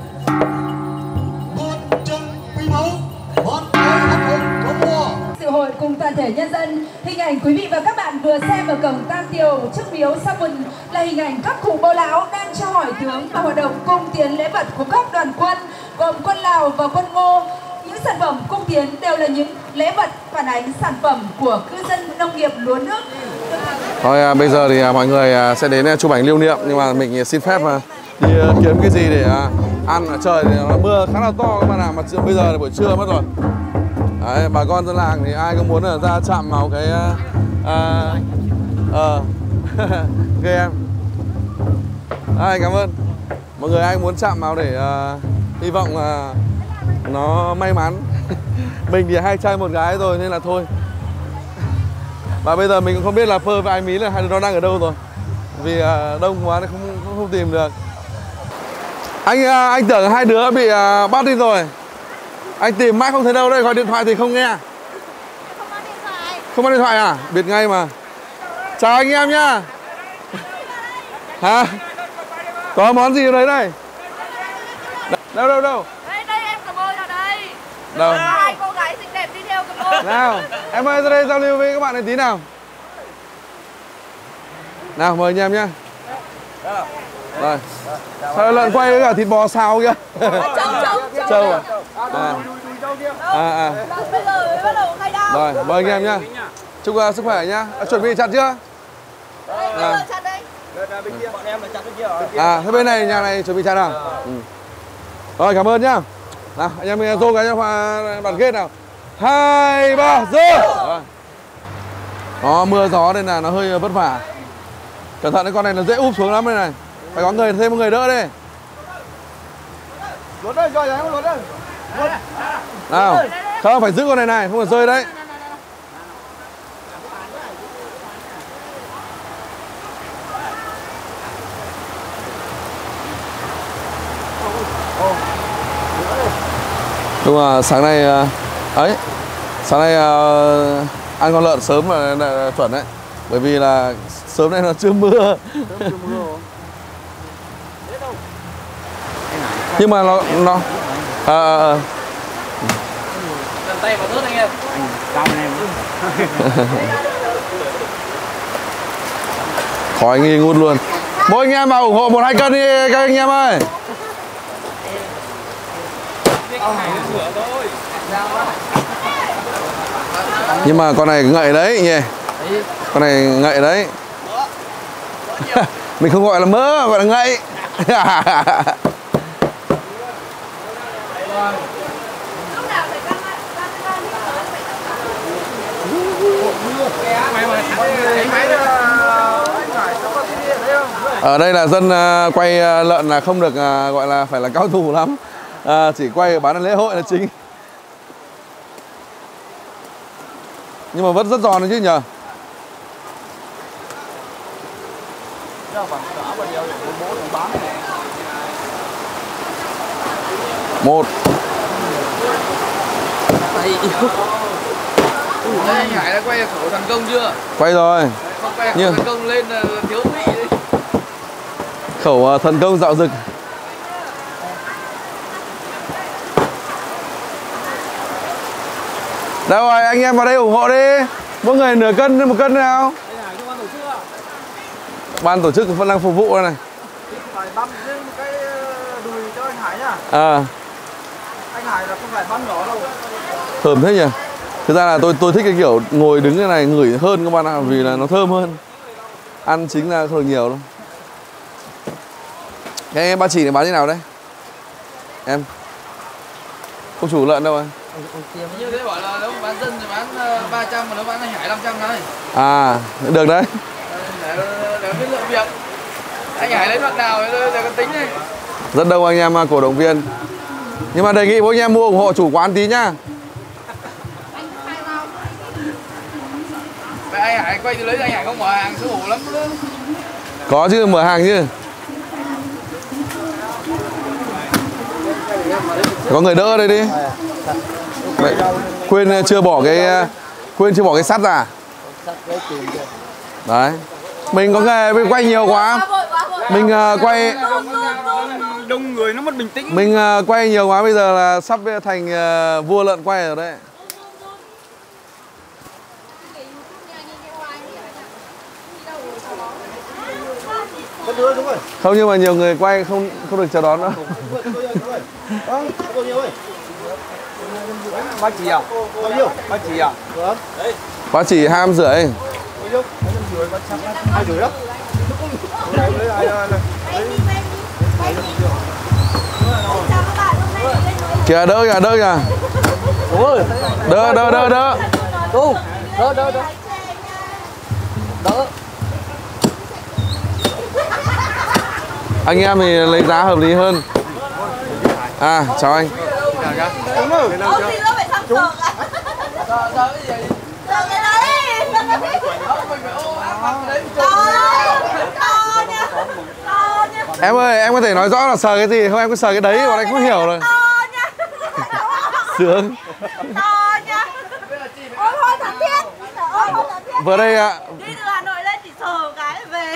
Buôn chân quý báu, hót tôi hát hội cầu mùa. Sự hội cùng toàn thể nhân dân, hình ảnh quý vị và các bạn vừa xem ở cổng Tam Tiều trước miếu Sa Mùn là hình ảnh các cụ bô lão đang cho hỏi tướng và hoạt động cung tiến lễ vật của các đoàn quân gồm quân Lào và quân Ngô. Những sản phẩm cung tiến đều là những lễ vật phản ánh sản phẩm của cư dân nông nghiệp lúa nước. Thôi à, bây giờ thì à, mọi người à, sẽ đến chụp ảnh lưu niệm, nhưng mà mình xin phép à, đi à, kiếm cái gì để à, ăn. Trời thì nó mưa khá là to các bạn ạ, mà bây giờ là buổi trưa mất rồi. Đấy, bà con dân làng thì ai cũng muốn là ra chạm vào cái à, ờ ok em. Đây, cảm ơn mọi người, ai muốn chạm vào để à, hy vọng là nó may mắn. Mình thì hai trai một gái rồi nên là thôi. Và bây giờ mình cũng không biết là Phơ và anh Mí là hai đứa nó đang ở đâu rồi, vì uh, đông quá nên không, không không tìm được. Anh uh, anh tưởng hai đứa bị uh, bắt đi rồi. Anh tìm mãi không thấy đâu, đây gọi điện thoại thì không nghe. Không có điện thoại. Không có điện thoại à? Biết ngay mà. Chào anh em nhá. Hả? Có món gì ở đấy đây? Đâu đâu đâu? Đây đây em cầm ơi, ở đây. Đâu? Hai cô gái xinh đẹp đi theo cầm ơi. Nào, em ơi ra đây giao lưu với các bạn này tí nào. Nào mời anh em nhá. Rồi. Sao lợn quay với cả thịt bò xào kìa. Trâu à? À. À, à. Bây giờ mới bắt đầu khai đao. Rồi, mời anh em nhá. Chúc uh, sức khỏe nhá. À, chuẩn bị chặt chưa? À. Chặt đây. À, thế bên này nhà này chuẩn bị chặt nào? Ừ. Rồi, cảm ơn nhá. Nào, anh em dô cái bàn ghét nào. Hai, ba, dô. Nó mưa gió nên là nó hơi vất vả. Cẩn thận, cái con này nó dễ úp xuống lắm đây này. Phải có người, thêm một người đỡ đi. Luốt đây, rồi em luốt đây. Nào, không phải giữ con này này, không phải rơi đấy. Đúng là sáng nay ấy, sáng nay uh, ăn con lợn sớm là, là chuẩn đấy, bởi vì là sớm nay nó chưa mưa. Nhưng mà nó nó à, à, tay vào nước anh em. Chào anh em. khói nghi ngút luôn. Mỗi anh em vào ủng hộ một hai cân đi các anh em ơi. Nhưng mà con này ngậy đấy nhỉ. Con này ngậy đấy. Mình không gọi là mỡ, gọi là ngậy. Ở đây là dân uh, quay uh, lợn là không được uh, gọi là phải là cao thủ lắm, uh, chỉ quay bán lễ hội là chính. Nhưng mà vẫn rất giòn đấy chứ nhờ. Một. Đây anh Hải đã quay khẩu thần công chưa? Quay rồi. Không quay khẩu Nhưng... thần công lên là thiếu vị đấy. Khẩu uh, thần công dạo dực. Đâu rồi, anh em vào đây ủng hộ đi. Mỗi người nửa cân, một cân nào. Ban tổ chức vẫn đang phục vụ đây này. Phải băm riêng cái đùi cho anh Hải nhá. À. Anh Hải là không phải băm nhỏ đâu. Thơm thế nhỉ. Thực ra là tôi tôi thích cái kiểu ngồi đứng cái này ngửi hơn các bạn ạ, vì là nó thơm hơn. Ăn chính là không được nhiều đâu. Cái em ba chỉ này bán như nào đấy? Em. Không chủ lợn đâu anh? Như thế bảo là nếu bán dân thì bán ba trăm mà nếu bán anh Hải năm trăm đấy. À, được đấy. Để, để biết lượng việc. Anh Hải lấy đoạn nào để, để tính này. Rất đông anh em cổ động viên. Nhưng mà đề nghị mỗi anh em mua ủng hộ chủ quán tí nhá. Vậy anh Hải quay từ lấy anh Hải không mở hàng xấu hổ lắm nữa. Có chứ, mở hàng chứ. Có người đỡ ở đây đi. Vậy, quên chưa bỏ cái quên chưa bỏ cái sắt ra. Đấy. Mình có nghề mình quay nhiều quá. Mình uh, quay đông người nó mất bình tĩnh. Mình uh, quay nhiều quá bây giờ là sắp thành uh, vua lợn quay rồi đấy. Không, nhưng mà nhiều người quay không không được chào đón đâu. Ba chỉ à? Bao nhiêu? Ba chỉ à? Vâng. Ba chỉ hai trăm rưỡi. Bao nhiêu? Hai trăm rưỡi, ba trăm hai rưỡi đó. Lấy lấy ai lấy. Kìa đỡ kìa, đỡ kìa. Ôi. Đỡ đỡ đỡ đỡ. Đu. Đỡ đỡ đỡ. Đỡ. Anh em thì lấy giá hợp lý hơn. À, chào anh. Ông thì nó phải thăm cờ à? Cờ cái gì? Cờ cái đấy. Cờ nha. Cờ nha. Em ơi, em có thể nói rõ là sờ cái gì không? Em cứ sờ cái đấy, bọn anh không hiểu rồi. Cờ nha. Sướng. Cờ nha. Ôi thôi thật thiết. Ôi thôi thật thiết. Vừa đây ạ. Đi từ Hà Nội lên chỉ sờ cái về.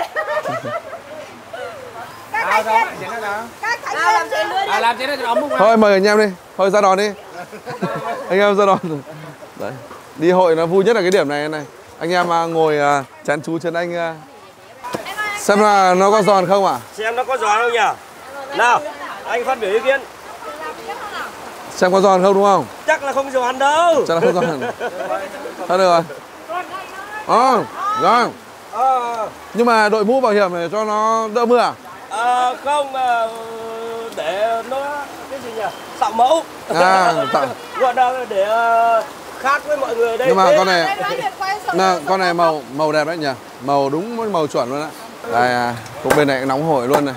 À, đó, chén đó đó. Các thành viên làm chén nữa đi. À, làm chén đó cho ấm không? Thôi mời anh em đi. Thôi ra đòn đi. Anh em ra đòn. Đấy. Đi hội nó vui nhất là cái điểm này này. Anh em ngồi chán chú chân anh. Xem là nó có giòn không ạ? Xem nó có giòn không nhỉ? Nào, anh phát biểu ý kiến. Xem có giòn không đúng không? Chắc là không giòn đâu. Chắc là không giòn. Thôi được rồi. Ờ, rồi. Ờ. Nhưng mà đội mũ bảo hiểm này cho nó đỡ mưa à? À, không, mà để nó cái gì nhỉ? Tạo mẫu. À, tạo. Gọi là để uh, khác với mọi người đây. Nhưng mà con này, là, con này màu màu đẹp đấy nhỉ? Màu đúng màu chuẩn luôn á. Đây, à, cũng bên này nóng hổi luôn này.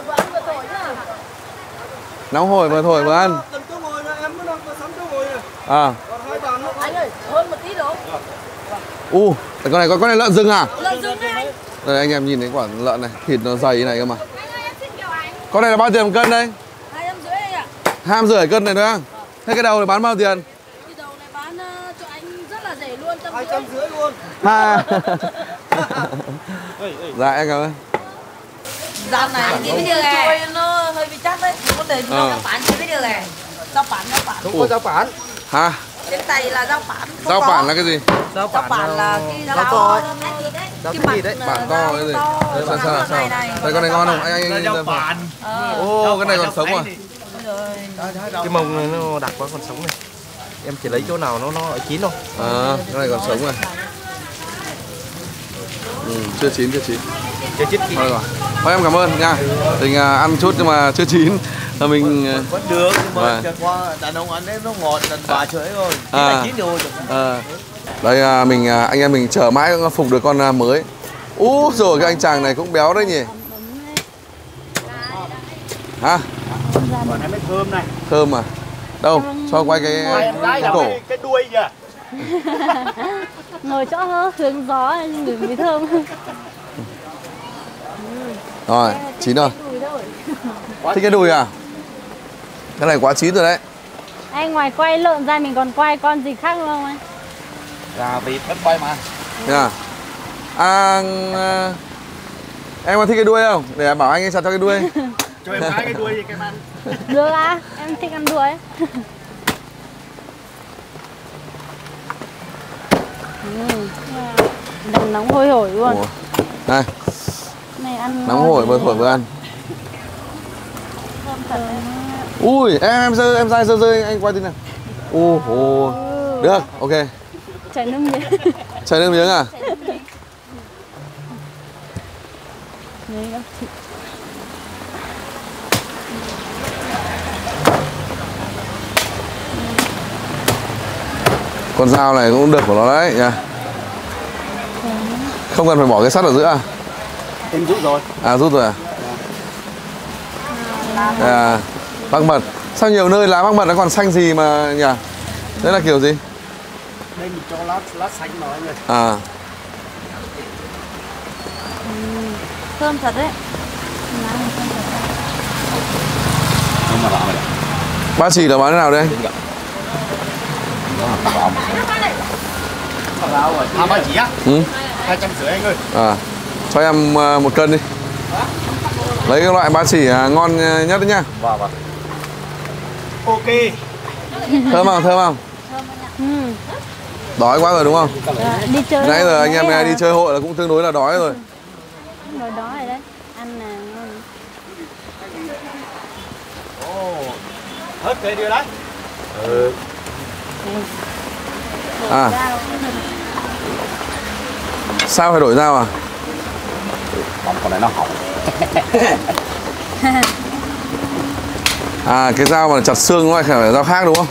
Nóng hổi vừa thổi vừa ăn. À. Anh ơi, hơn một tí nữa. U, uh, con này có con này lợn rừng à? Lợn rừng này. Đây anh em nhìn thấy quả lợn này, thịt nó dày như này cơ mà. Con này là bao tiền một cân đây? Hai trăm rưỡi anh ạ. Hai trăm rưỡi cân này nữa. Thế cái đầu này bán bao tiền? Cái đầu này bán uh, cho anh rất là rẻ luôn, hai trăm rưỡi luôn. Ha. Dạ em cảm ơn. Dạo này thì bây giờ này nó hơi bị chắc đấy, có thể nó các bạn chưa biết được này. Rau bản, rau bản. Không có rau bản. Hả? Trên tay là rau bản. Rau bản là cái gì? Rau Rau bản là cái rau to. Rau cái gì đấy? Bản to cái gì? Sao sao sao? Đây con này ngon không? Anh anh anh. Rau bản. Ô, cái này còn sống à? Cái mông này nó đặc quá, còn sống này. Em chỉ lấy chỗ nào nó nó ở chín thôi. À, cái này còn sống à? Ừ, chưa chín, chưa chín. Chưa chín kỹ. Thôi rồi. Thôi em cảm ơn nha. Mình ăn chút nhưng mà chưa chín. Là mình vẫn được nhưng mà chẳng qua đàn ông ăn đấy nó ngọt đàn bà chửi rồi. À. Chín rồi. À. Đây mình anh em mình chờ mãi phục được con mới. Ú rồi cái anh chàng này cũng béo đấy nhỉ. Hả? Còn này mới thơm này. Thơm à? Đâu? Cho quay cái, cái, cái cổ. Cái đuôi kìa. Ngồi chỗ hướng gió ngửi mùi thơm. Rồi, chín rồi. Thích cái đùi à? Cái này quá chín rồi đấy. Anh ngoài quay lợn ra mình còn quay con gì khác không anh? Gà vịt vẫn quay mà. Yeah. À, em có thích cái đuôi không? Để bảo anh ấy chặt cho cái đuôi. Cho em cái cái đuôi gì cái ăn. Được à, em thích ăn đuôi. Ừ. Đang nóng hôi hổi luôn. Ủa. Này. Này ăn nóng hổi vừa thổi vừa ăn. Ui, em em rơi em dai rơi rơi anh quay tí nào. Ô hồ. Được, ok. Chảy nước miếng. Chảy nước miếng à? Đấy đó. Con dao này cũng được của nó đấy nha. Không cần phải bỏ cái sắt ở giữa à? Em rút rồi. À rút rồi à? À, mắc mật. Sao nhiều nơi lá mắc mật nó còn xanh gì mà nhỉ? Đấy là kiểu gì? Đây mình cho lá lá xanh vào anh ơi. À. Ừ, thơm thật đấy. Ba chỉ là bán thế nào đây? À, ba chỉ á? Ừ. Hai trăm rưỡi anh ơi. À, cho em một cân đi. Lấy cái loại ba chỉ ngon nhất đấy nhá. Vâng vâng. Ok. Thơm không? Thơm không? Ừ. Đói quá rồi đúng không? À, đi chơi. Nãy giờ anh em là... đi chơi hội là cũng tương đối là đói rồi. Rồi đói rồi đấy. Ăn là ngon. Ồ. Hết cây đưa đấy. Ừ. À. Sao phải đổi dao à? Còn này nó hỏng. À cái dao mà chặt xương nó phải dao khác đúng không?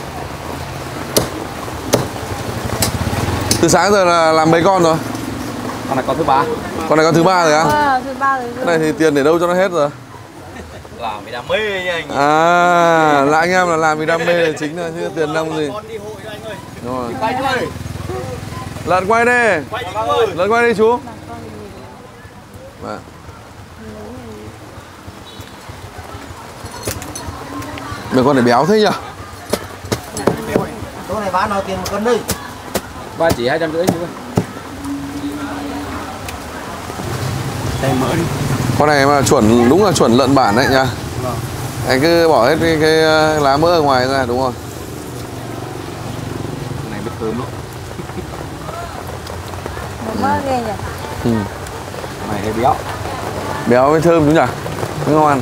Từ sáng giờ là làm mấy con rồi? Con này con thứ ba. Con này con thứ ba rồi á? À, thứ ba rồi. Cái này thì tiền để đâu cho nó hết rồi? Làm vì đam mê nha anh. À, là anh em là làm vì đam mê là chính thôi chứ tiền nông gì. Con đi hội rồi anh ơi. Đúng rồi. Quay chú ơi. Lợn quay đi. Quay chú ơi. Lợn quay đi chú. Vâng. Mấy con này béo thế nhỉ? Chỗ này bán nào tiền một cân đi. Ba chỉ hai trăm rưỡi chú ơi. Đây mở đi. Con này mà chuẩn, đúng là chuẩn lợn bản đấy nha. Vâng. Anh cứ bỏ hết cái, cái lá mỡ ở ngoài ra đúng không? Con này biết thơm lắm. Mỡ ghê nhỉ? Ừ. Con này hơi béo. Béo với thơm đúng nhỉ? Ngon.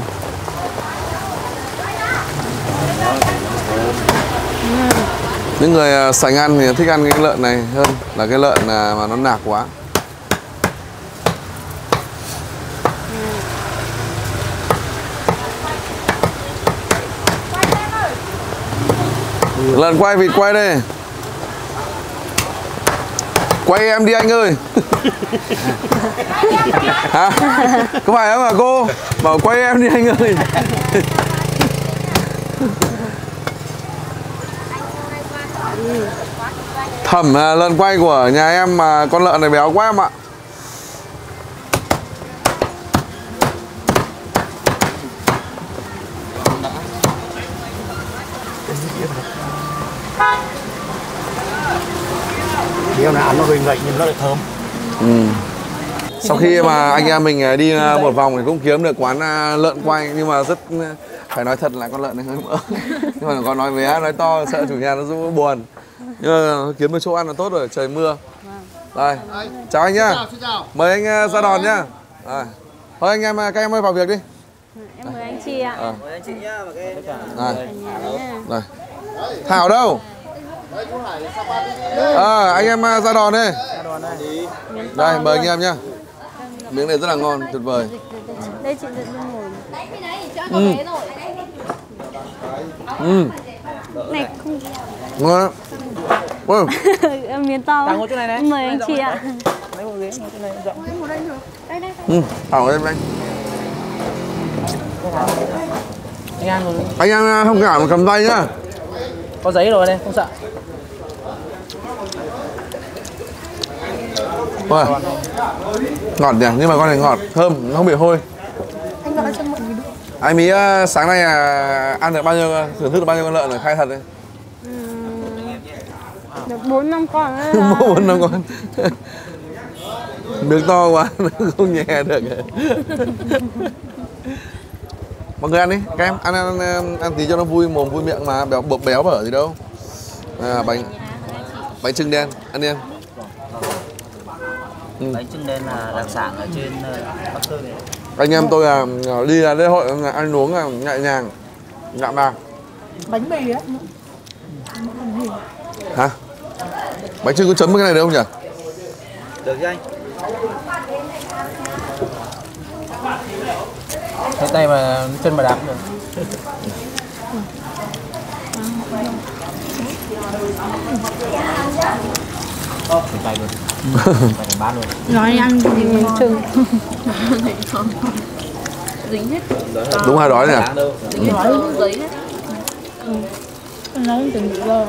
Những người sành ăn thì thích ăn cái lợn này hơn là cái lợn mà nó nạc quá. Lợn quay, vịt quay đây. Quay em đi anh ơi. Hả? Có phải không hả cô? Bảo quay em đi anh ơi. Thẩm à, lợn quay của nhà em mà con lợn này béo quá em ạ. Điều này ăn nó hơi ngậy nhưng nó lại thơm. Ừ. Sau khi mà anh em mình đi một vòng thì cũng kiếm được quán lợn quay, nhưng mà rất phải nói thật là con lợn này hơi mỡ. Nhưng mà còn nói bé nói to sợ chủ nhà nó cũng buồn. Nhưng mà kiếm được chỗ ăn là tốt rồi, trời mưa. Đây, chào anh nhá. Mời anh ra đòn nhá. Đây. Thôi anh em các em ơi vào việc đi. Em mời anh chị ạ. À. Mời anh chị nhá. Đây. Đây. Thảo đâu? À, anh em ra đòn đi. Đây, mời anh em nhá. Miếng này rất là ngon, tuyệt vời. Đây chị Duyệt ngồi. Ừ. Ừ. Này không ngon lắm. Wow. Em miếng to. Đang ngồi chỗ này này. Mời anh chị ạ. Lấy một ghế ngồi chỗ này rộng. Đây đây. Ừ, Thảo lên anh. Anh ăn rồi. Anh em không cảm cầm tay nhá. Có giấy rồi đây, không sợ. Wow. Ngọt nhỉ, nhưng mà con này ngọt, thơm, nó không bị hôi. Anh gọi cho mọi người đúng. Anh Mỹ uh, sáng nay uh, ăn được bao nhiêu, thưởng thức được bao nhiêu con lợn rồi, khai thật đấy. Được bốn năm con nữa là... bốn năm con. Miếng to quá, không nhè được. Mọi người ăn đi, các em ăn, ăn, ăn, ăn tí cho nó vui mồm vui miệng mà, béo bột béo bở gì đâu. À, bánh bánh chưng đen, ăn đi em. Ừ. Bánh chưng đen là đặc sản ở trên Bắc Sơn này. Anh em tôi là đi là lễ hội là ăn uống là nhẹ nhàng, đạm bạc. Bánh mì á. Hả? Bánh chưng có chấm với cái này được không nhỉ? Được chứ anh. Thế tay mà chân mà đạp được. Tay luôn. Tay bán luôn. Nói ăn thì mình chừng. Dính hết. Đúng hai đói nhỉ? Dính hết giấy hết. Nó không chuẩn bị rồi.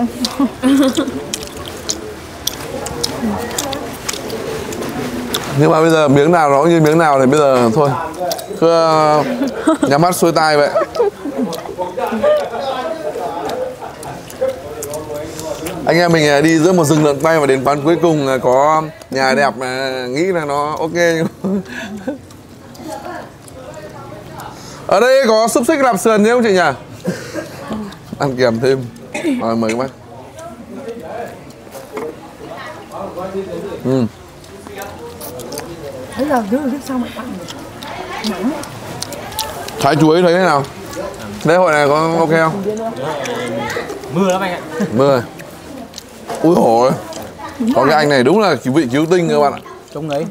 Nhưng mà bây giờ miếng nào nó cũng như miếng nào thì bây giờ thôi. Cứ nhắm mắt xuôi tai vậy. Anh em mình đi giữa một rừng lợn quay và đến quán cuối cùng là có nhà đẹp mà nghĩ là nó ok. Ở đây có xúc xích lạp sườn nhé không chị nhỉ? Ăn kèm thêm. Rồi mời các bác. Ừ. Thế giờ đưa nước sao mà ăn Thái chuối thấy thế nào? Lễ hội này có ok không? Mưa lắm anh ạ. Mưa. Úi dồi, có cái anh này đúng là vị cứu tinh các bạn ạ. Trông ấy.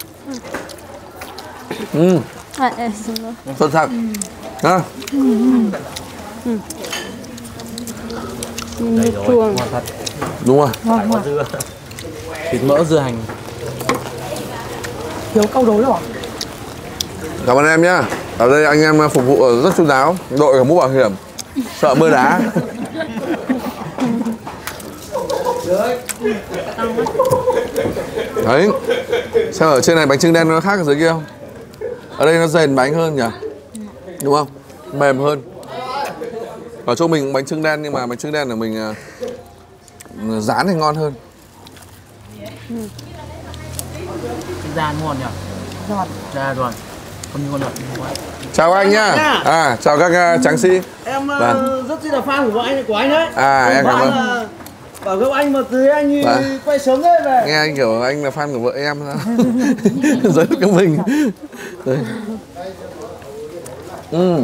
Ừ. À, em xin lỗi. Xuất sắc. Ha. Nước chuông. Ngon thật. Đúng rồi. Ngon ngon. Thịt mỡ dưa hành. Thiếu câu đối rồi. Cảm ơn em nhá. Ở đây anh em phục vụ rất chu đáo, đội cả mũ bảo hiểm, sợ mưa đá. Đấy. Xem ở trên này bánh chưng đen nó khác ở dưới kia không? Ở đây nó dền bánh hơn nhỉ? Đúng không? Mềm hơn. Ở chỗ mình bánh chưng đen nhưng mà bánh chưng đen của mình uh, rán thì ngon hơn. Da ngon nhỉ? Ngon. Da rồi. Không ngon được. Chào anh nhá. À, chào các uh, tráng sĩ. Em uh, Vâng. rất là fan của anh của anh đấy. À, em cảm ơn. Uh, bảo giúp anh một tí anh Vâng. quay sớm đấy về. Nghe anh kiểu anh là fan của vợ em sao? Rất cảm mình. Ừ.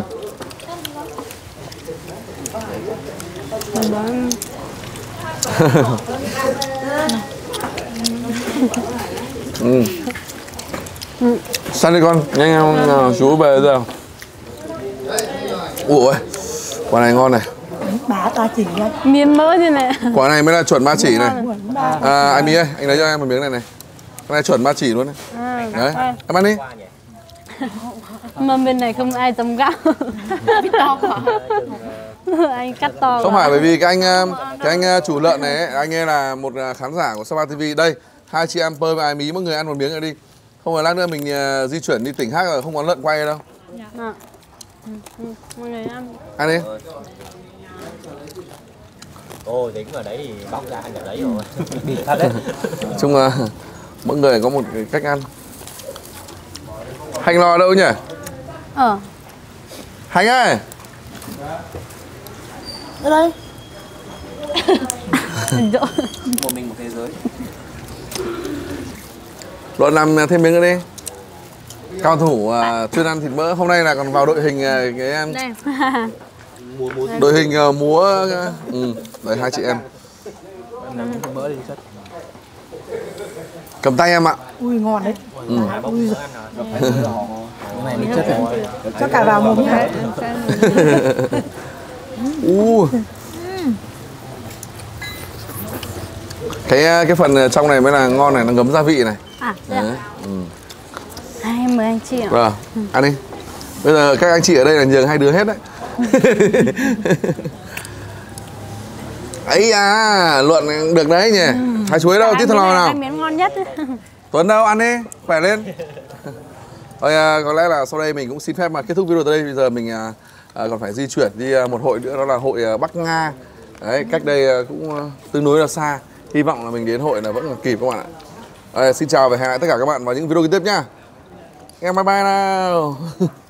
Ừ. Sang đi con, nhanh nhanh chú về giờ. Ủa ơi, quả này ngon này. Bà ta chỉ đấy. Miếng mỡ thế này. Quả này mới là chuẩn ba chỉ này. À, anh Mỹ ơi, anh lấy cho em một miếng này này. Cái này chuẩn ba chỉ luôn này. À, đấy, em ăn đi. Mà bên này không ai tầm gạo. To quá. Anh cắt to. Không phải bởi vì cái anh cái anh chủ lợn này ấy, anh ấy là một khán giả của Sapa ti vi. Đây, hai chị em Pơ và ai Mí mỗi người ăn một miếng rồi đi. Không phải lát nữa mình uh, di chuyển đi tỉnh khác rồi không có lợn quay đâu. Dạ. À. Ừ, ừ, mọi người ăn. Ăn đi. Ôi, tính ở đấy thì bóc ra ăn ở đấy rồi. Bị thật đấy. Chung là mỗi người có một cái cách ăn. Hành lò đâu nhỉ? Ờ. Hành ơi. Ở đây. Một mình một thế giới. Luận làm thêm miếng nữa đi. Cao thủ uh, chuyên ăn thịt mỡ. Hôm nay là còn vào đội hình uh, cái em. Đội hình uh, múa. Uh, ừ. Đấy hai chị em. Làm thịt mỡ đi chất. Cầm tay em ạ. Ui ngon đấy. Ừ. Ui. Cái này mới chất rồi. Cho cả vào mồm nhé. U. Cái cái phần trong này mới là ngon này, nó ngấm gia vị này. À, đấy. Ừ. À, em mời anh chị ạ. Vâng, ừ. Ăn đi. Bây giờ các anh chị ở đây là nhường hai đứa hết đấy. Ấy à, Luận được đấy nhỉ. Ừ. Thái chuối đâu, tiếp theo lò nào. Hai miếng ngon nhất. Tuấn đâu, ăn đi, khỏe lên. Thôi à, có lẽ là sau đây mình cũng xin phép mà kết thúc video tới đây. Bây giờ mình à, à, còn phải di chuyển đi à, một hội nữa, đó là hội à, Bắc Nga. Đấy, cách đây à, cũng à, tương đối là xa. Hy vọng là mình đến hội là vẫn còn kịp các bạn ạ. À, xin chào và hẹn gặp lại tất cả các bạn vào những video kế tiếp nhá. Em bye bye nào.